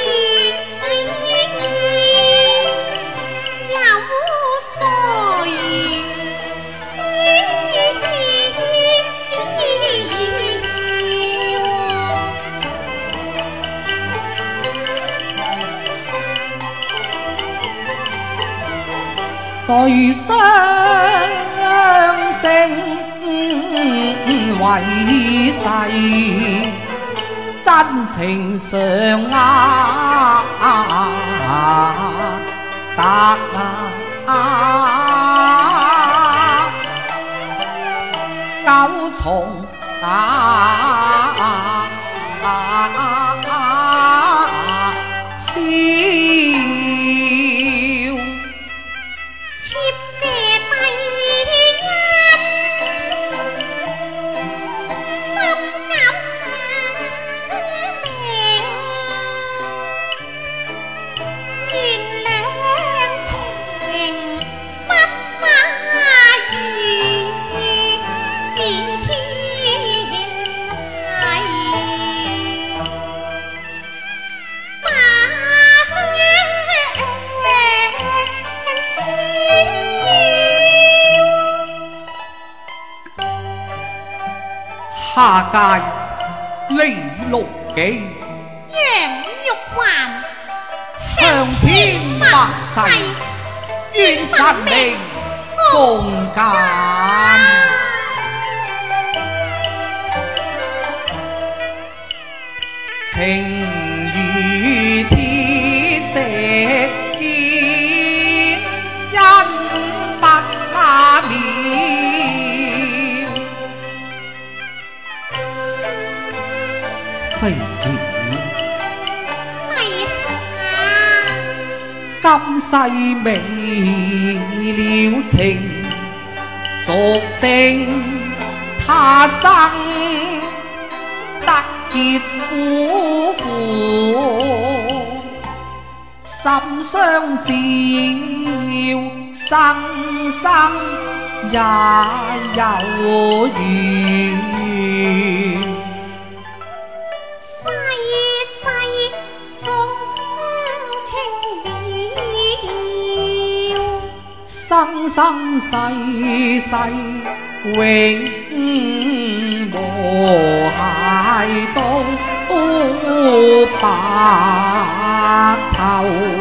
有谁知？ 对雙星為誓，真情上得九重下界離鹿記， 楊玉環向天發誓，願神明共鑑。情如鐵石堅，因不加冕。妃子， 陛下， 今世未了情，續定他生得結夫婦，心相照，生生也有緣。生生世世永和諧到白頭，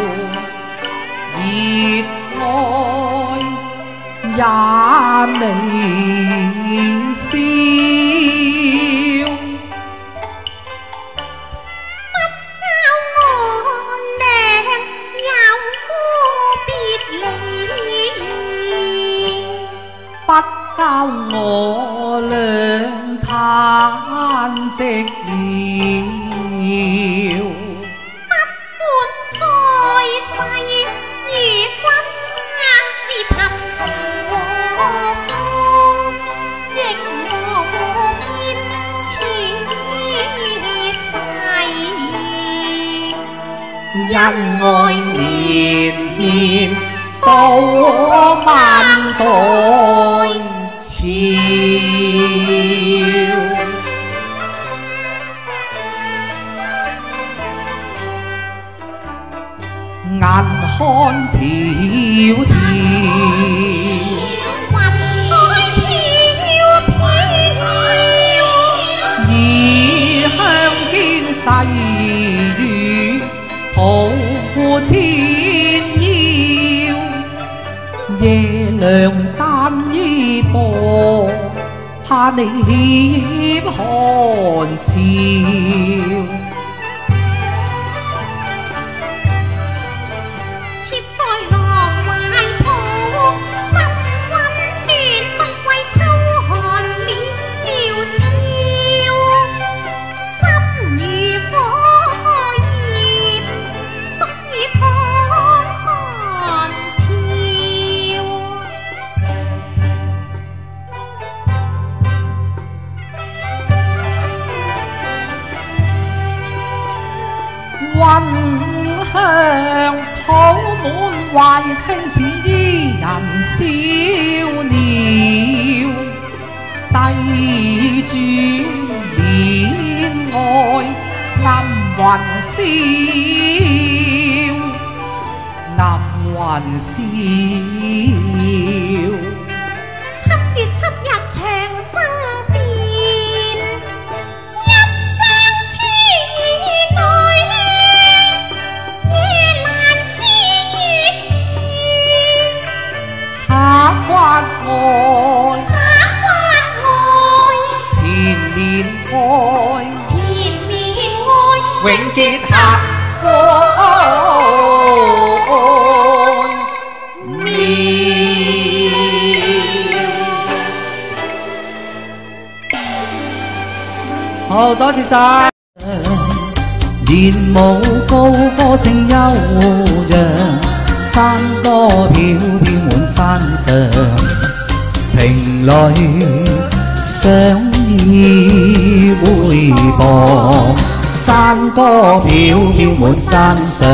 熱愛也微笑。不教我倆嘆寂了， 不管在世，如君是貧和富，亦無見此世， 恩愛綿綿到萬代朝。眼看迢迢， 雲彩飄飄， 異鄉見細雨抱千腰，夜涼單衣播，怕你險寒潮。雲香鋪滿懷興似伊人笑鳥， 低住恋愛暗雲笑，暗雲笑。 7月7日長生殿，一雙痴內夜闌思於笑， 下關愛，前面愛，永結合歡面。好，多謝晒。練舞高歌聲悠揚，山歌飄飄滿山上，情侶相依會傍，山歌飄飄滿山上。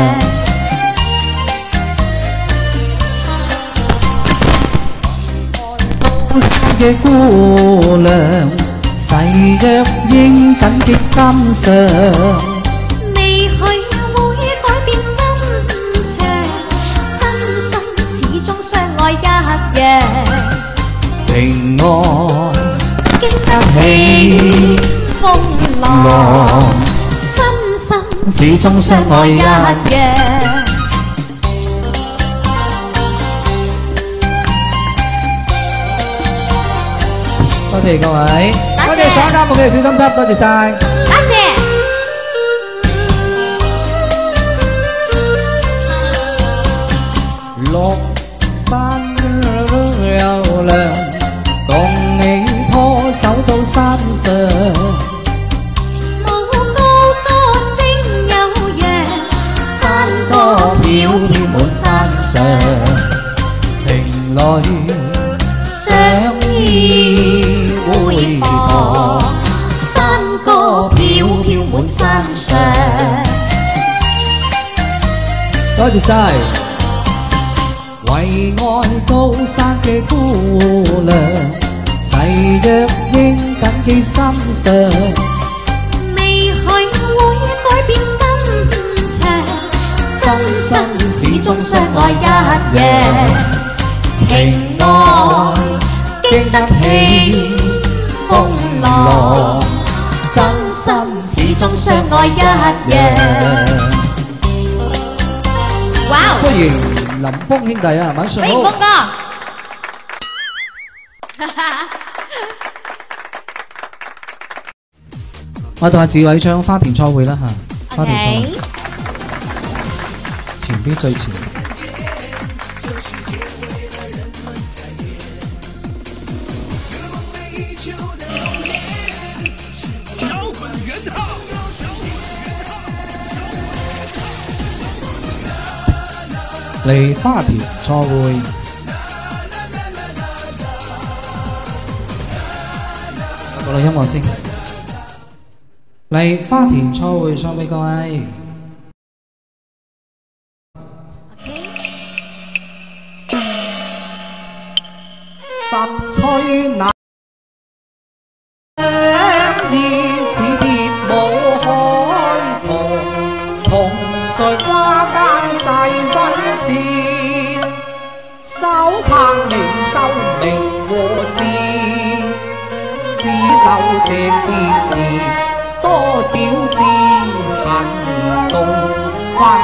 高山嘅姑娘，誓約應緊記真相。 未許會改變心腸，真心始終相愛一樣。 情愛經得起風浪，真心始終相愛一樣。 多謝各位，多謝所有家務嘅小心心，多謝晒， 多謝。 綠山又亮，共你拖手到山上。 舞高歌聲悠揚，山歌飄飄滿山上， 情侶相依會傍， 山歌飄飄滿山上。 多謝晒。為愛高山嘅姑娘，誓約應緊記心上。 未許會改變心腸，真心始終相愛一樣。情愛經得起風浪，真心始終相愛一樣。哇！ 歡迎林峰兄弟啊，晚上好。 歡迎峰哥。 我同阿志偉唱花田賽會啦嚇，花田賽會前邊最前。嚟花田賽會，講到音樂先。嚟花田賽會送俾各位。十歲那年似鐵舞海棠，從在花間細分前，手拍你收力和字，只手隻天意。多少次行動奮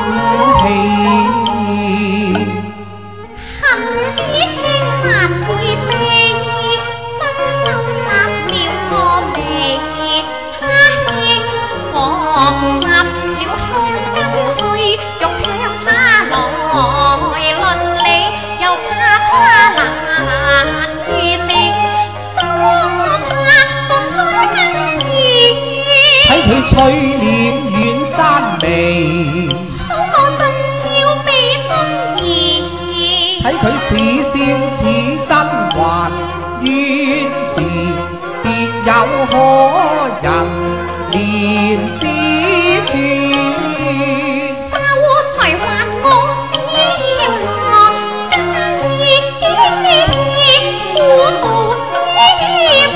起， 恨此情難迴避，真心殺了我味。他輕我殺了香根去，欲向他來論理，又怕他難決裂，心怕作出恩義。 睇佢翠臉遠山眉， 好過盡朝被風兒。 睇佢似笑似真還，於是別有可人憐之處。 沙窩才還我消磨，今夜孤獨思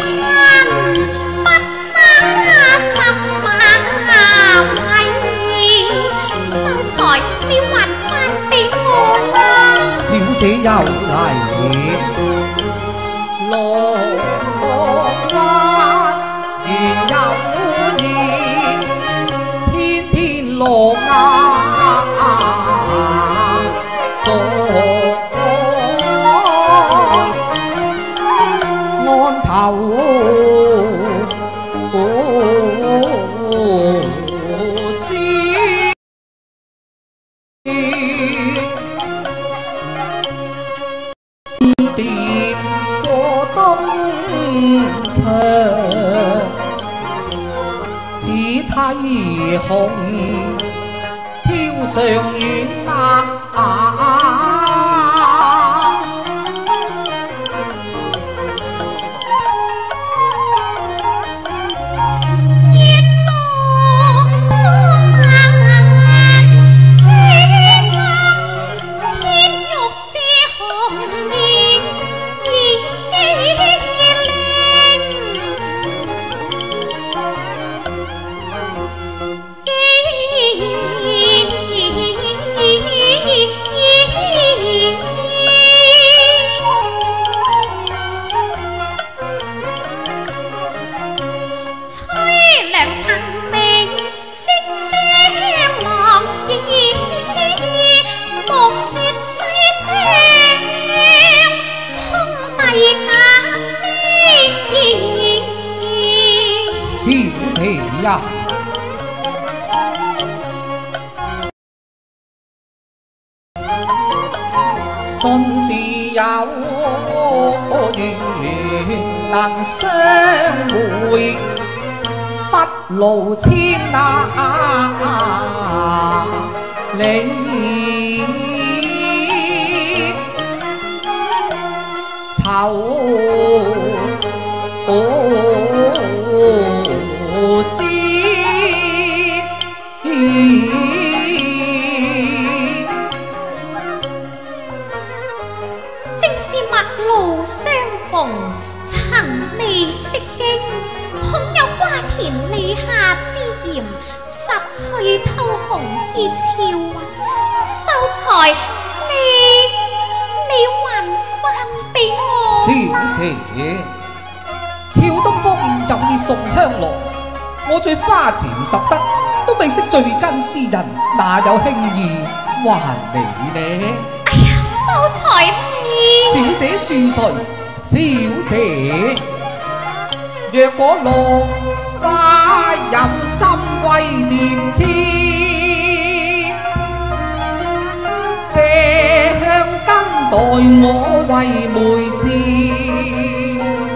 财，你还翻俾我啦！ 小姐又嚟落花原有意，偏偏落眼做安頭。跌過冬牆，似梯紅飄上遠崖。小姐呀，信是有緣能相會，不路千里愁。 正是陌路相逢，曾未識經，空有瓜田李下之嫌，拾翠偷紅之俏。秀才，你還翻俾我？ 小姐，俏東風有意送香來，我最花錢拾得，都未識罪根之人，哪有輕易還你呢？ 哎呀，秀才你， 小姐恕罪，小姐，若果落花有心為年次，借香燈待我為媒子。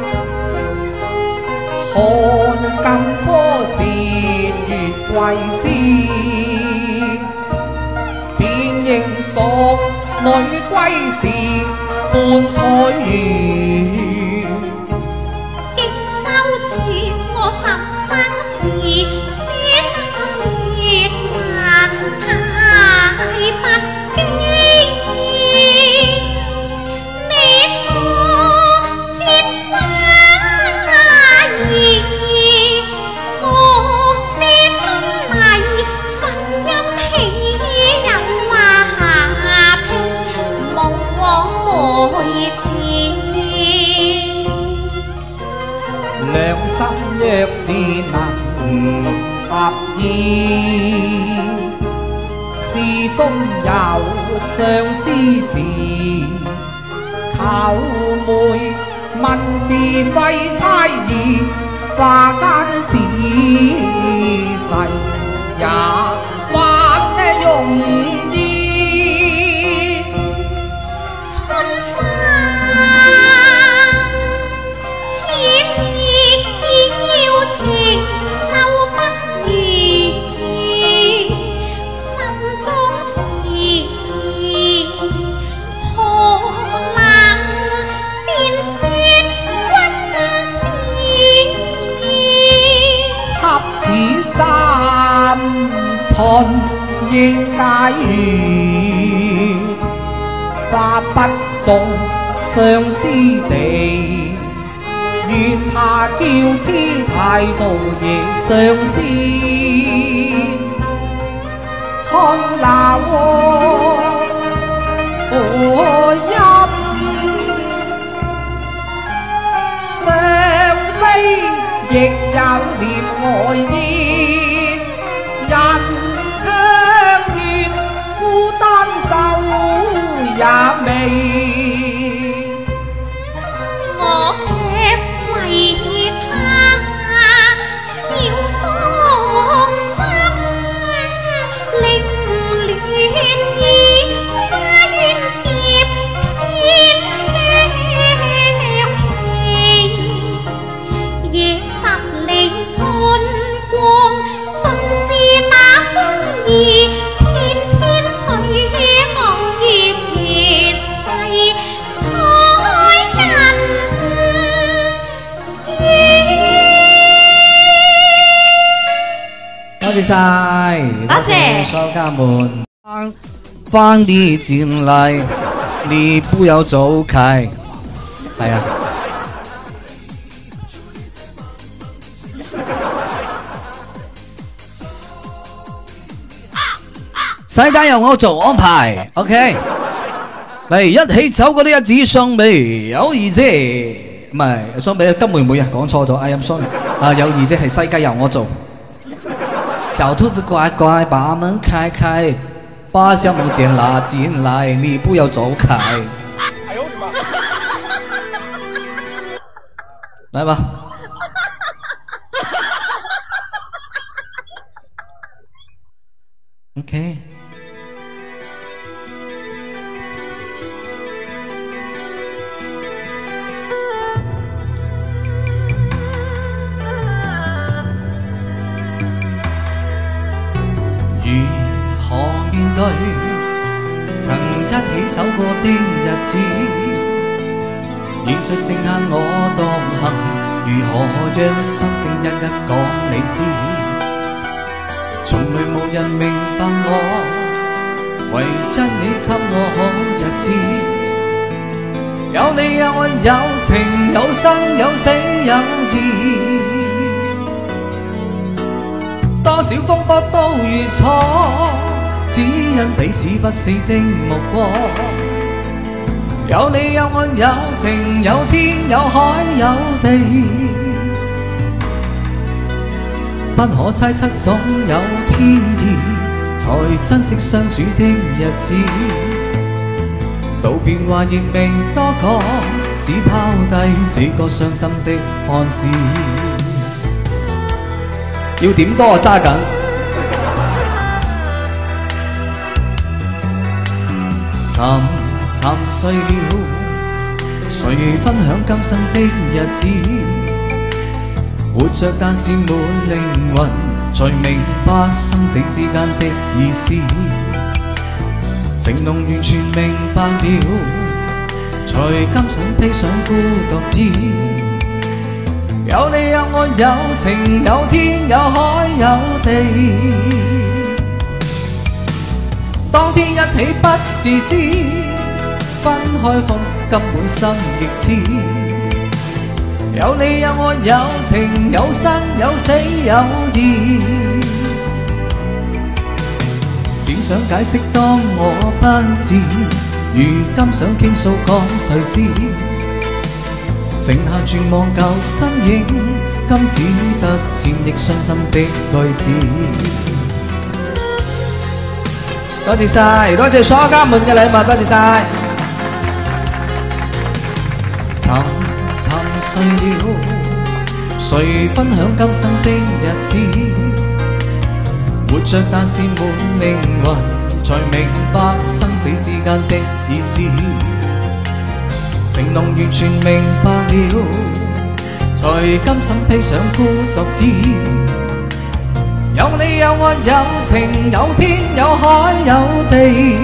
看金科節月桂枝，便認淑女歸時伴彩緣。 經修處我怎生事，書生説話太不經。 兩心若是能合意，詩中有相思字，求妹文字廢猜疑，化間仔細也還容易。三春應解語，花不種相思地，願他嬌痴態度亦相思。 看那和音，上飛亦有念愛意，人鄉願孤單守也未。 我卻為他笑芳心，凌亂意花園蝶偏相期，夜十里春光盡是那風兒，偏偏隨望於絕世彩人。 多謝晒， 多謝所有家們，放你進來，你不要走開。係啊。世界由我做安排 ，OK。嚟一起走嗰啲日子送俾友誼姐，唔係送俾金妹妹啊，講錯咗 ，I am sorry。啊，友誼姐係世界由我做。小兔子乖乖，把門開開，把小夢剪拉進來，你不要走開。哎呦我的媽！來吧。OK。如何面對曾一起走過的日子，現在剩下我獨行，如何讓心聲一一講你知？從來無人明白我，唯一你給我好日子。有你有愛有情有生有死有義。多少風波都遇錯，只因彼此不死的目光。有你有愛有情有天有海有地，不可猜測總有天意，才珍惜相處的日子。道別話亦未多講，只拋低這個傷心的漢子。要點多揸緊。沉沉睡了，誰分享今生的日子？活着但是沒靈魂，才明白生死之間的意思。情濃完全明白了，才甘想披上孤獨衣。有你有愛有情有天有海有地，當天一起不自知，分開放根本心極痴。有你有愛有情有生有死有義，只想解釋當我不智，如今想傾訴講誰知？剩下絕望舊身影，今只得戰役傷心的句子。多謝晒，多謝所有家們嘅禮物，多謝晒。沉沉睡了，誰分享今生的日子？活着但是沒靈魂，才明白生死之間的意思。情濃完全明白了，才甘心披上孤獨衣。有你有愛有情有天有海有地，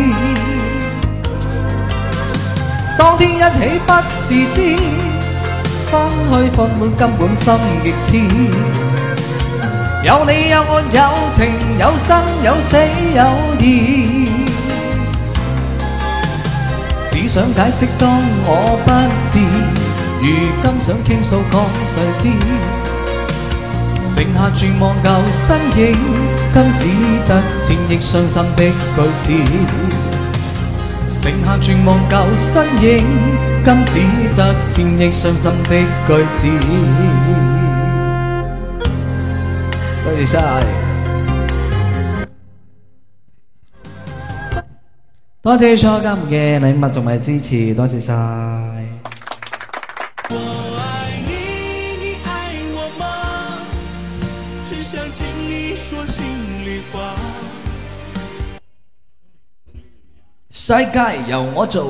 當天一起不自知，分開放滿根本心極痴。有你有愛有情有生有死有義，只想解釋當我不智，如今想傾訴講誰知？剩下絕望舊身影， 今只得千億傷心的句子，剩下絕望舊身影，今只得千億傷心的句子。多謝晒，多謝所有家人嘅禮物同埋支持，多謝晒。世界由我做。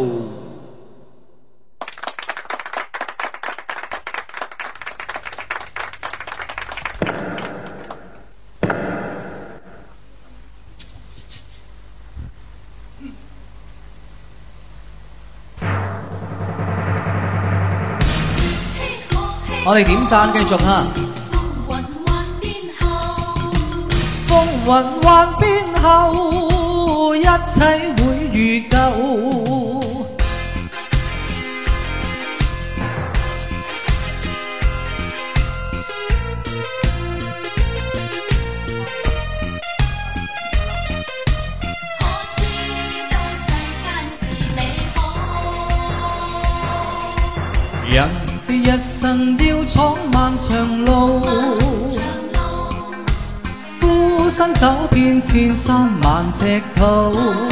我哋點讚繼續哈。風雲幻變後，一切會如舊。人的一生要闖漫長路，孤身走遍千山萬尺途，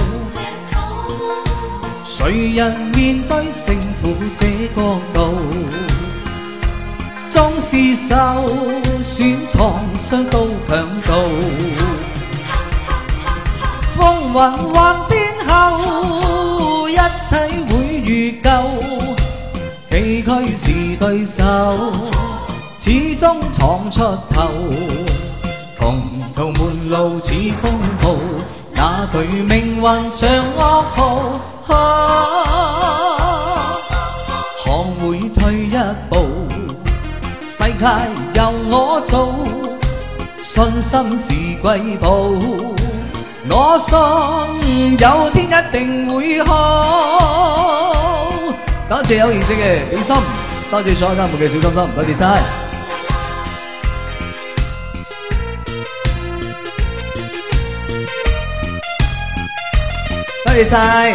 誰人面對勝負這國度？縱是受損創傷都強渡，風雲幻變後，一切會如舊。崎嶇是對手，始終闖出頭。窮途門路似風暴，那句命運像噩耗。看會退一步，世界由我做，信心是貴寶。我信有天一定會好。多謝有儀式嘅比心，多謝所有家人嘅小心心，多謝晒。多謝晒。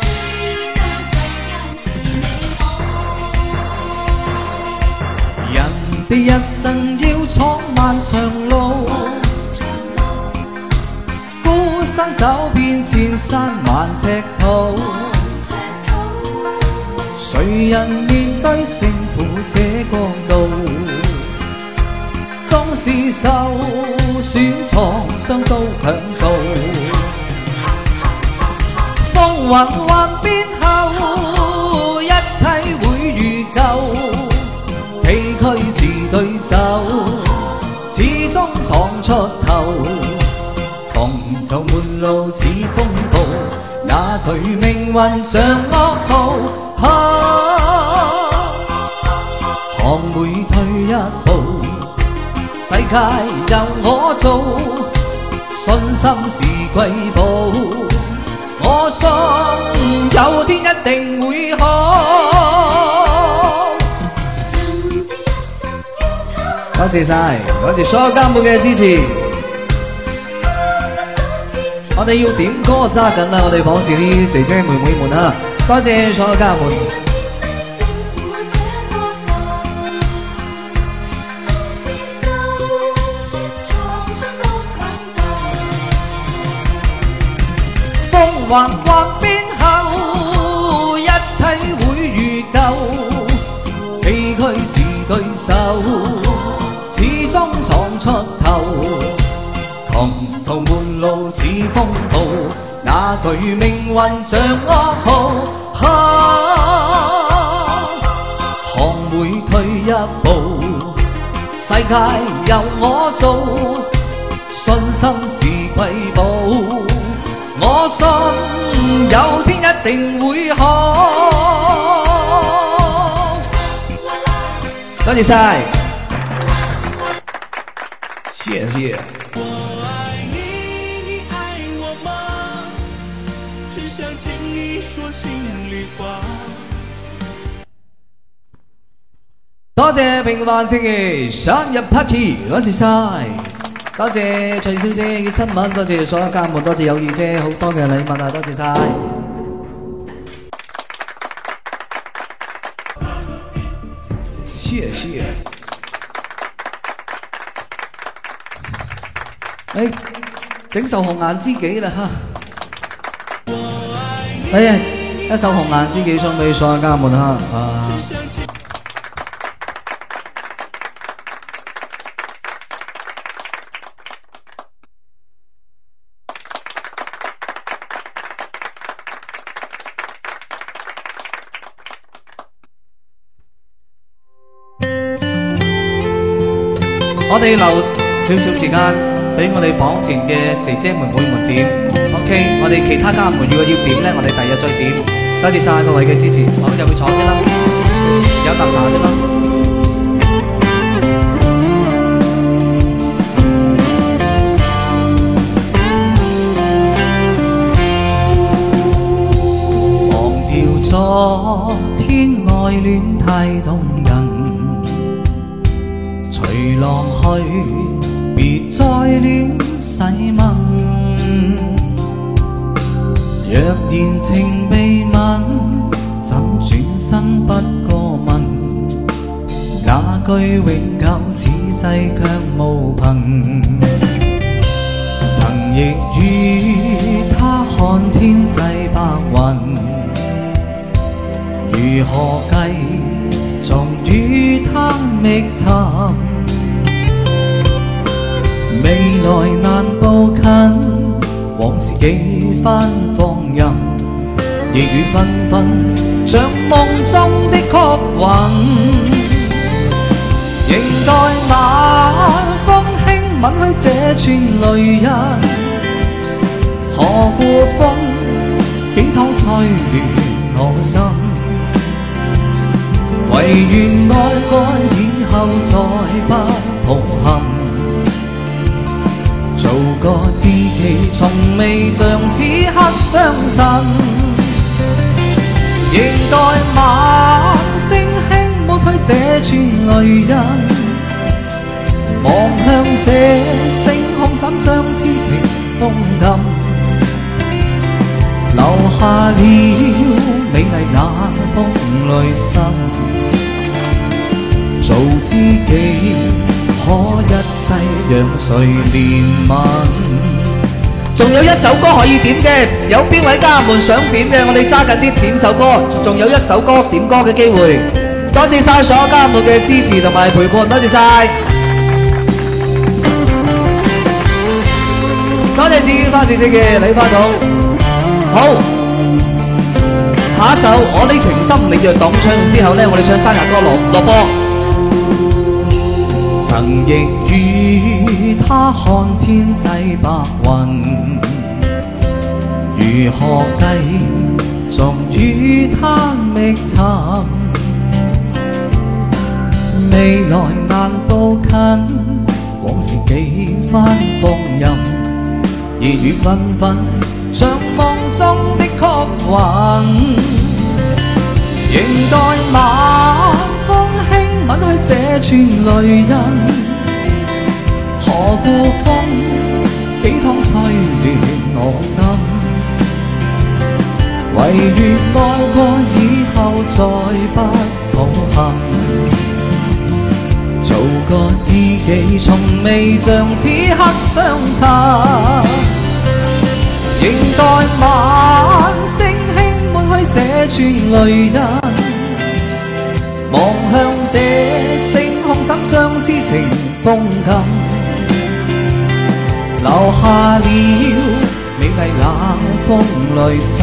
人的一生要闖漫長路，孤身走遍千山萬尺途。誰人面對勝負這國度？縱是受損創傷都強渡，風雲幻變後，一切會如舊。崎嶇是對手，始終闖出頭。窮途門路似風暴，那句命運像噩耗。看每退一步，世界由我做，信心是貴寶。我信有天一定會好。多謝晒，多謝所有監護嘅支持。我哋要點歌揸緊啦，我哋綁住啲姐姐妹妹們啊！多謝所有家人們。風雲幻變後，一切會如舊。崎嶇是對手，始終闖出頭。窮途門路似風暴，那句命運像噩耗。看每退一步，世界由我做，信心是貴寶。我信有天一定會好。多謝晒，謝謝。多謝平凡正嘅生日 party， 多謝晒， 多謝徐小姐嘅親吻，多謝所有家人們，多謝友誼姐好多嘅禮物啊，多謝晒。謝謝。誒，整首紅顏知己啦嚇。誒，一首紅顏知己送俾所有家人們嚇啊！我哋留少少時間俾我哋榜前嘅姐姐妹妹們點 ，OK。我哋其他家人們如果要點咧，我哋第日再點。多謝晒各位嘅支持，我就會坐先啦，飲啖茶先啦。忘掉昨天愛戀太動人。隨浪去，別再戀洗問。若然情被吻，怎轉身不過問？那句永久此際卻無憑。曾亦與他看天際白雲，如何繼續與他覓尋？未來難步近，往事幾番放任，夜雨紛紛，像夢中的確雲，仍待晚風輕吻去這串淚印，何故風幾趟吹亂我心，唯願愛過以後再不抱憾。做個知己，從未像此刻相襯，仍待晚星輕抹去這串淚印，望向這星空怎將痴情封禁，留下了美麗冷風淚心，做知己可一世讓誰憐憫？仲有一首歌可以點嘅，有邊位家人們想點嘅？我哋揸緊啲點首歌，仲有一首歌點歌嘅機會。多謝晒所有家人們嘅支持同埋陪伴，多謝晒。多謝小花姐姐嘅禮花筒。好，下一首我的情深你若懂，唱完之後呢，我哋唱生日歌落播。曾亦與他看天際白雲，如何繼續與他覓尋？未來難步近，往事幾番放任，夜雨紛紛，像夢中的確雲，仍待晚風輕吻去這串淚印，何故風幾趟吹亂我心，唯願愛過以後再不抱憾，做個知己，從未像此刻相襯，仍待晚星輕抹去這串淚印，望向這星空怎將痴情封禁，留下了美麗冷風淚心，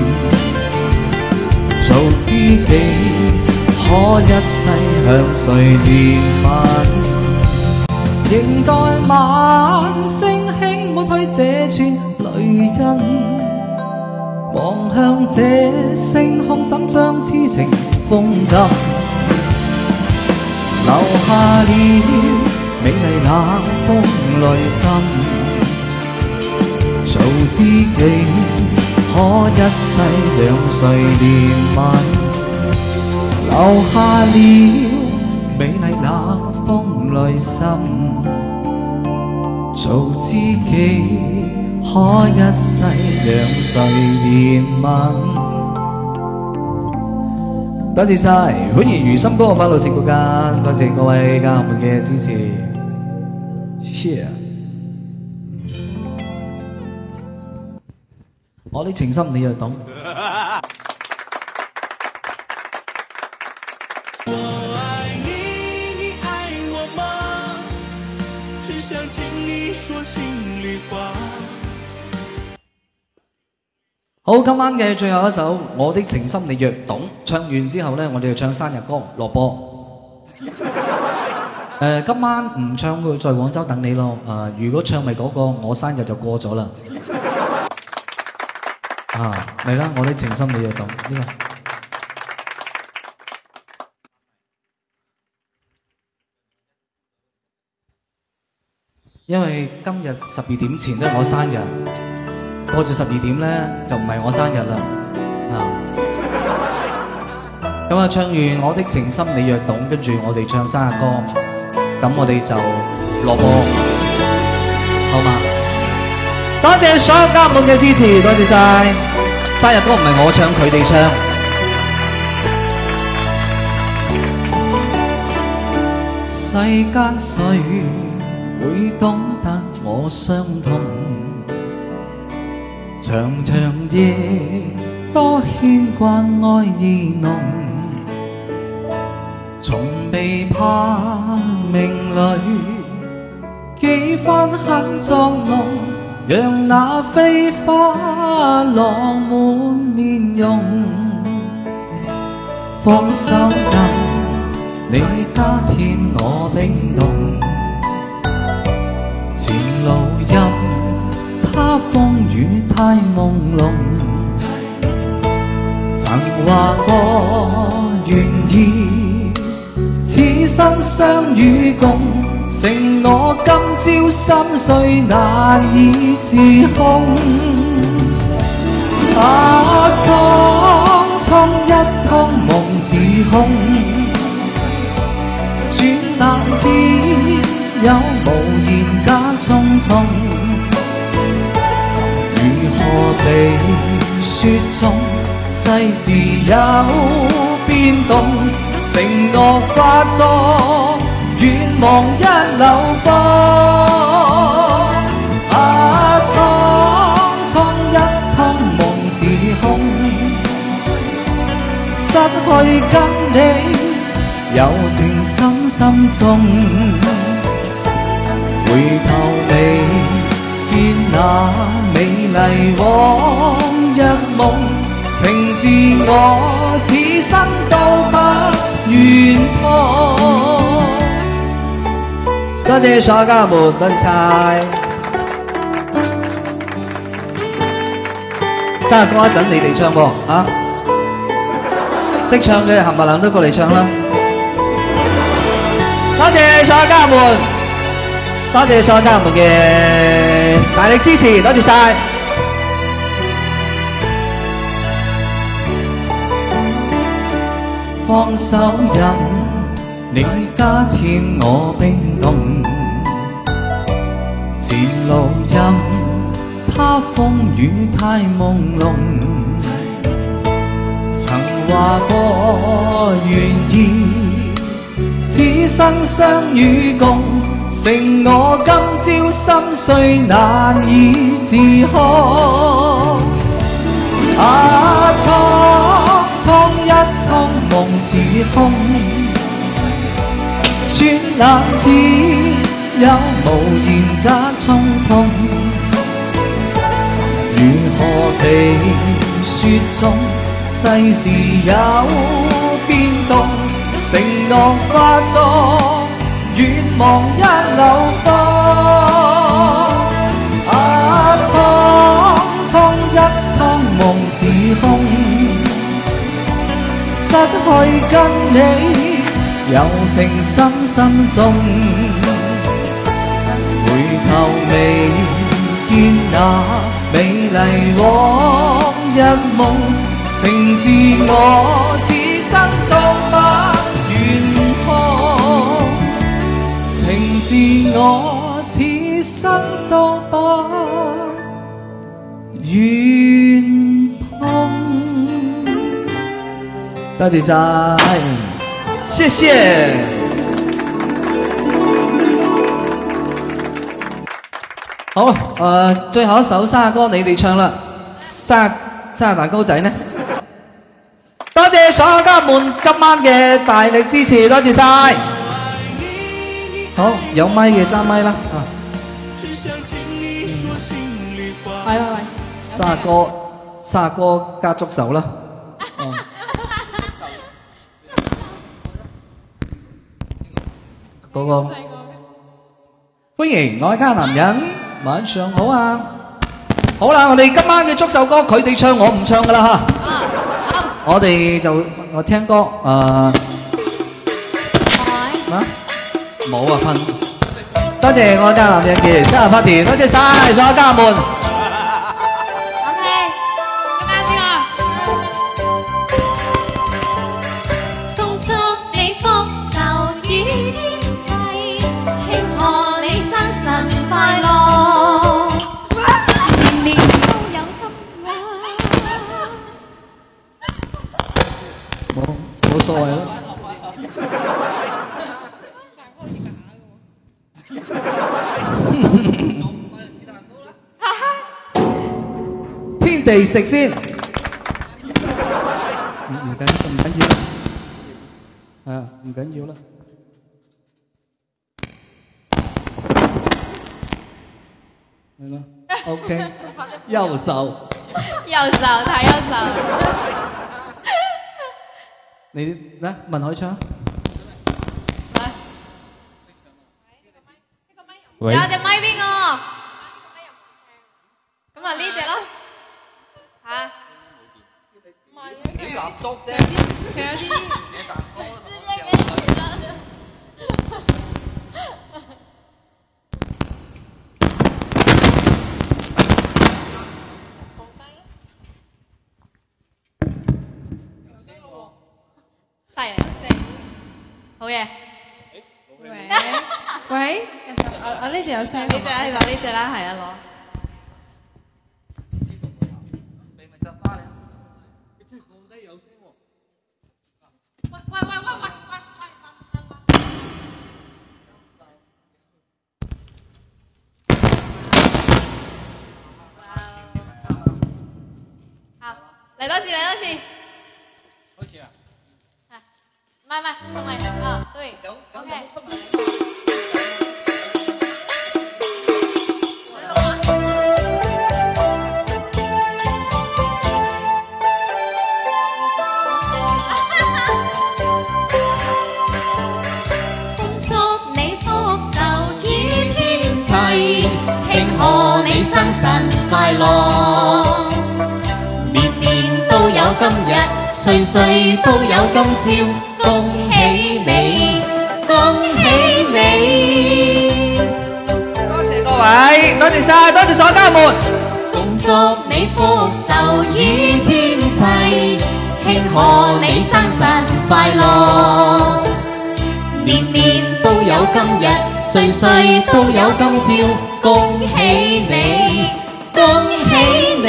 做知己可一世向誰憐憫？仍待晚星輕抹去這串淚印，望向這星空怎將痴情封禁，留下了美麗冷風淚心，做知己可一世讓誰憐憫？留下了美麗冷風淚心， 做知己，可一世讓誰憐憫？多謝晒，本然如心歌快樂直播間，多謝各位家人們嘅支持，謝謝。我的情深你又懂。 我愛你，你愛我嗎？只想聽你說心裡話。 好，今晚嘅最後一首《我的情深你若懂》，唱完之後呢，我哋就唱生日歌落播。今晚唔唱佢在廣州等你咯。如果唱咪嗰個我生日就過咗啦。嚟啦！我的情深你若懂呢個。因為今日12點前都係我生日，過咗12點咧就唔係我生日啦。咁啊，唱完我的情深你若懂，跟住我哋唱生日歌，咁我哋就落播，好嘛？多謝所有家人們嘅支持，多謝晒。生日歌唔係我唱，佢哋唱。世間誰會懂得我傷痛？長長夜多牽掛愛意濃，從未怕命裏幾番很作弄。讓那飛花落滿面容，放手讓你加添我冰凍。前路任他風雨太朦朧，曾話過願意此生相與共。承諾今朝心碎難以自控，匆匆一通夢似空，轉眼之有無言間匆匆，如何被雪中世事有變動，承諾化作願望一縷風，匆匆一通夢似空，失去跟你柔情深深中，回頭未見那美麗往日夢，情自我此生都不願破。多謝所有家人們，多謝晒。生日歌一陣你哋唱喎，識唱嘅冚唪唥都過嚟唱啦。多謝所有家人們，多謝所有家人們嘅大力支持，多謝晒。放手任你加添我冰凍，前路任他風雨太朦朧，曾話過願意此生相與共，承諾今朝心碎難以自控，匆匆一通夢似空，轉眼只有無言間匆匆，如何被雪中世事有變動，承諾化作願望一縷風，匆匆一通夢似空，失去跟你柔情深深中，回頭未見那美麗往日夢，情自我此生都不願破，情自我此生生都不願碰。多謝晒，謝謝。好，最後一首生日歌你哋唱啦，生日蛋糕仔呢？多謝所有家人們今晚嘅大力支持，多謝晒。好，有咪嘅揸咪啦啊！喂，生日歌加觸手啦。嗰個歡迎我愛家男人，晚上好啊！好啦，我哋今晚嘅觸手歌，佢哋唱我唔唱噶啦嚇。我哋就聽歌冇啊噴！多謝我家男人嘅生日 party， 多謝晒所有家人們。 OK， 今晚邊個？恭祝你福壽與天齊，慶賀你生辰快樂，年年都有今日。 冇所謂啦。天地食先，唔緊要，係啊，唔緊要啦。係啦 ，OK， 優秀， 優秀，太優秀。 你咧問海昌。 仲有隻咪邊個？咁啊呢隻咯，嚇？ 點蠟燭啫？ 仲有啲犀利，好嘢。 喂，呢隻有聲， 呢隻啦，呢隻啦，係啊，攞。 你咪執翻嚟。你真係放低有聲喎。喂！ 好，嚟多次。 開始啊！ 唔係，重嚟啊，對。OK。 你生辰快樂，年年都有今日，歲歲都有今朝，恭喜你，恭喜你！ 多謝各位，多謝晒，多謝所有家人們。 恭祝你福壽與天齊，慶賀你生辰快樂，年年都有今日，歲歲都有今朝。恭喜你，恭喜你！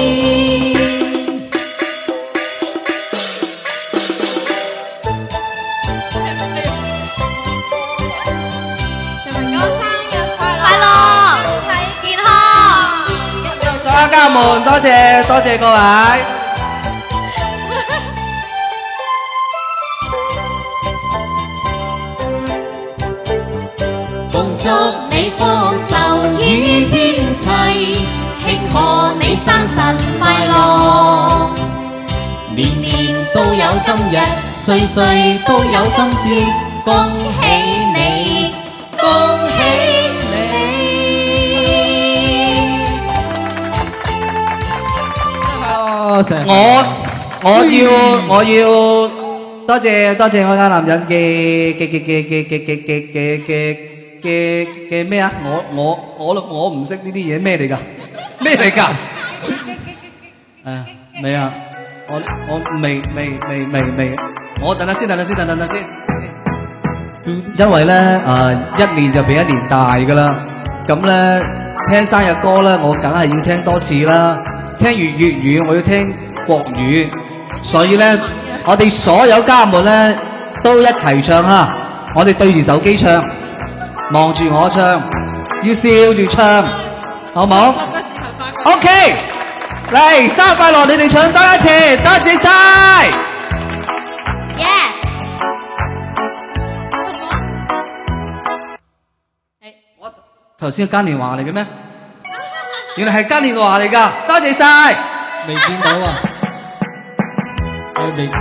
徐文剛生日快樂，身體健康。 所有家人們，多謝各位。 恭祝你福壽與天齊，慶賀你生辰快樂，年年都有今日，歲歲都有今朝，恭喜你，恭喜你！ 我要多謝我家男人嘅咩啊？我唔識呢啲嘢咩嚟㗎？咩嚟㗎？未啊？我未，我等下先。因為咧一年就比一年大㗎啦， 咁咧聽生日歌咧，我梗係要聽多次啦。聽完粵語，我要聽國語，所以咧，我哋所有家門咧都一齊唱啊！我哋對住手機唱，望住我唱，要笑住唱，好冇 ？OK， 嚟生日快樂！你哋唱多一次，多謝晒。頭先嘉年華嚟嘅咩？原來係嘉年華嚟㗎，多謝晒。 未見到啊！未。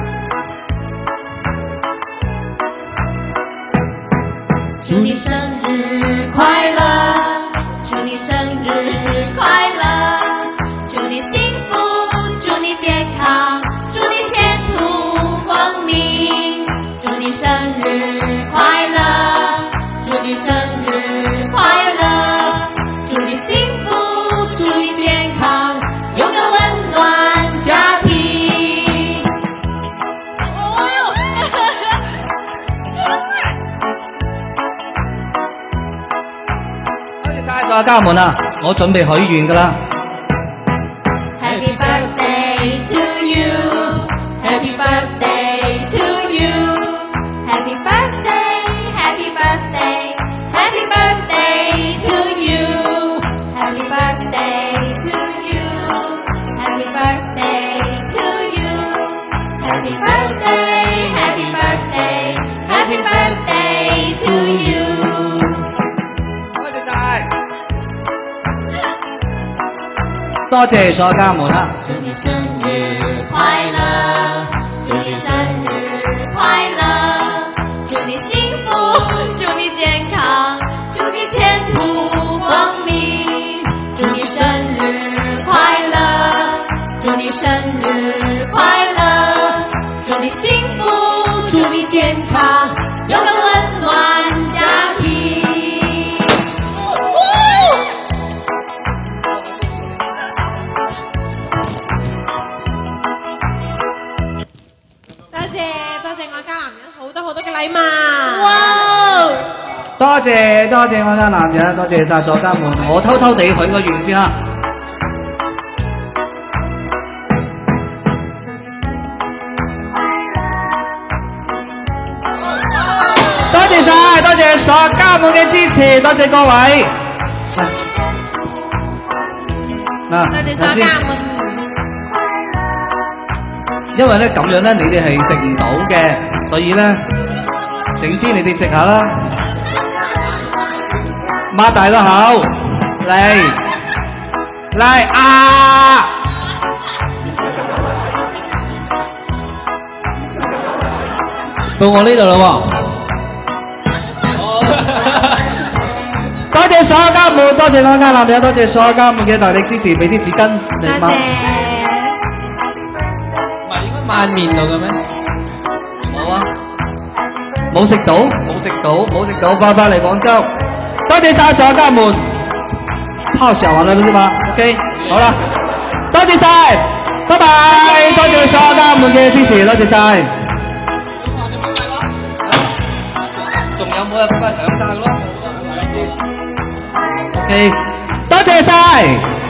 祝你生日快樂，祝你生日快樂，祝你幸福，祝你健康，祝你前途光明，祝你生日快樂，祝你生日快樂，祝你幸福，祝你健康，有個溫暖家庭。 多謝家門啊，我準備許願㗎啦。 Happy birthday to you, Happy birthday to you, Happy birthday, Happy birthday, Happy birthday to you, Happy birthday to you, Happy birthday to you, Happy birthday, Happy birthday, Happy birthday to you。 多謝所有家門啦！ 祝你生日快樂，祝你生日快樂，祝你幸福，祝你健康，祝你前途光明，祝你生日快樂，祝你生日快樂，祝你幸福，祝你健康，有個溫暖家庭。 多謝我家男人，多謝晒所有家門，我偷偷地許個願先啦。多謝晒，多謝所有家門嘅支持，多謝各位。嗱， 多謝所有家門。 因為咧咁樣咧，你哋係食唔到嘅，所以咧整啲你哋食下啦。擘大個口，嚟啊！ 到我呢度啦喎！ 多謝所有家門，多謝我家男人，多謝所有家門嘅大力支持，俾啲紙巾你抹。 唔係應該抹面度嘅咩？ 冇啊，冇食到，拜拜嚟廣州。多謝晒所有家門，炮小完了是嗎 ？OK， 好啦，多謝晒，拜拜，多謝所有家門嘅支持，多謝晒。仲有冇人分享晒咯 ？OK， 多謝晒。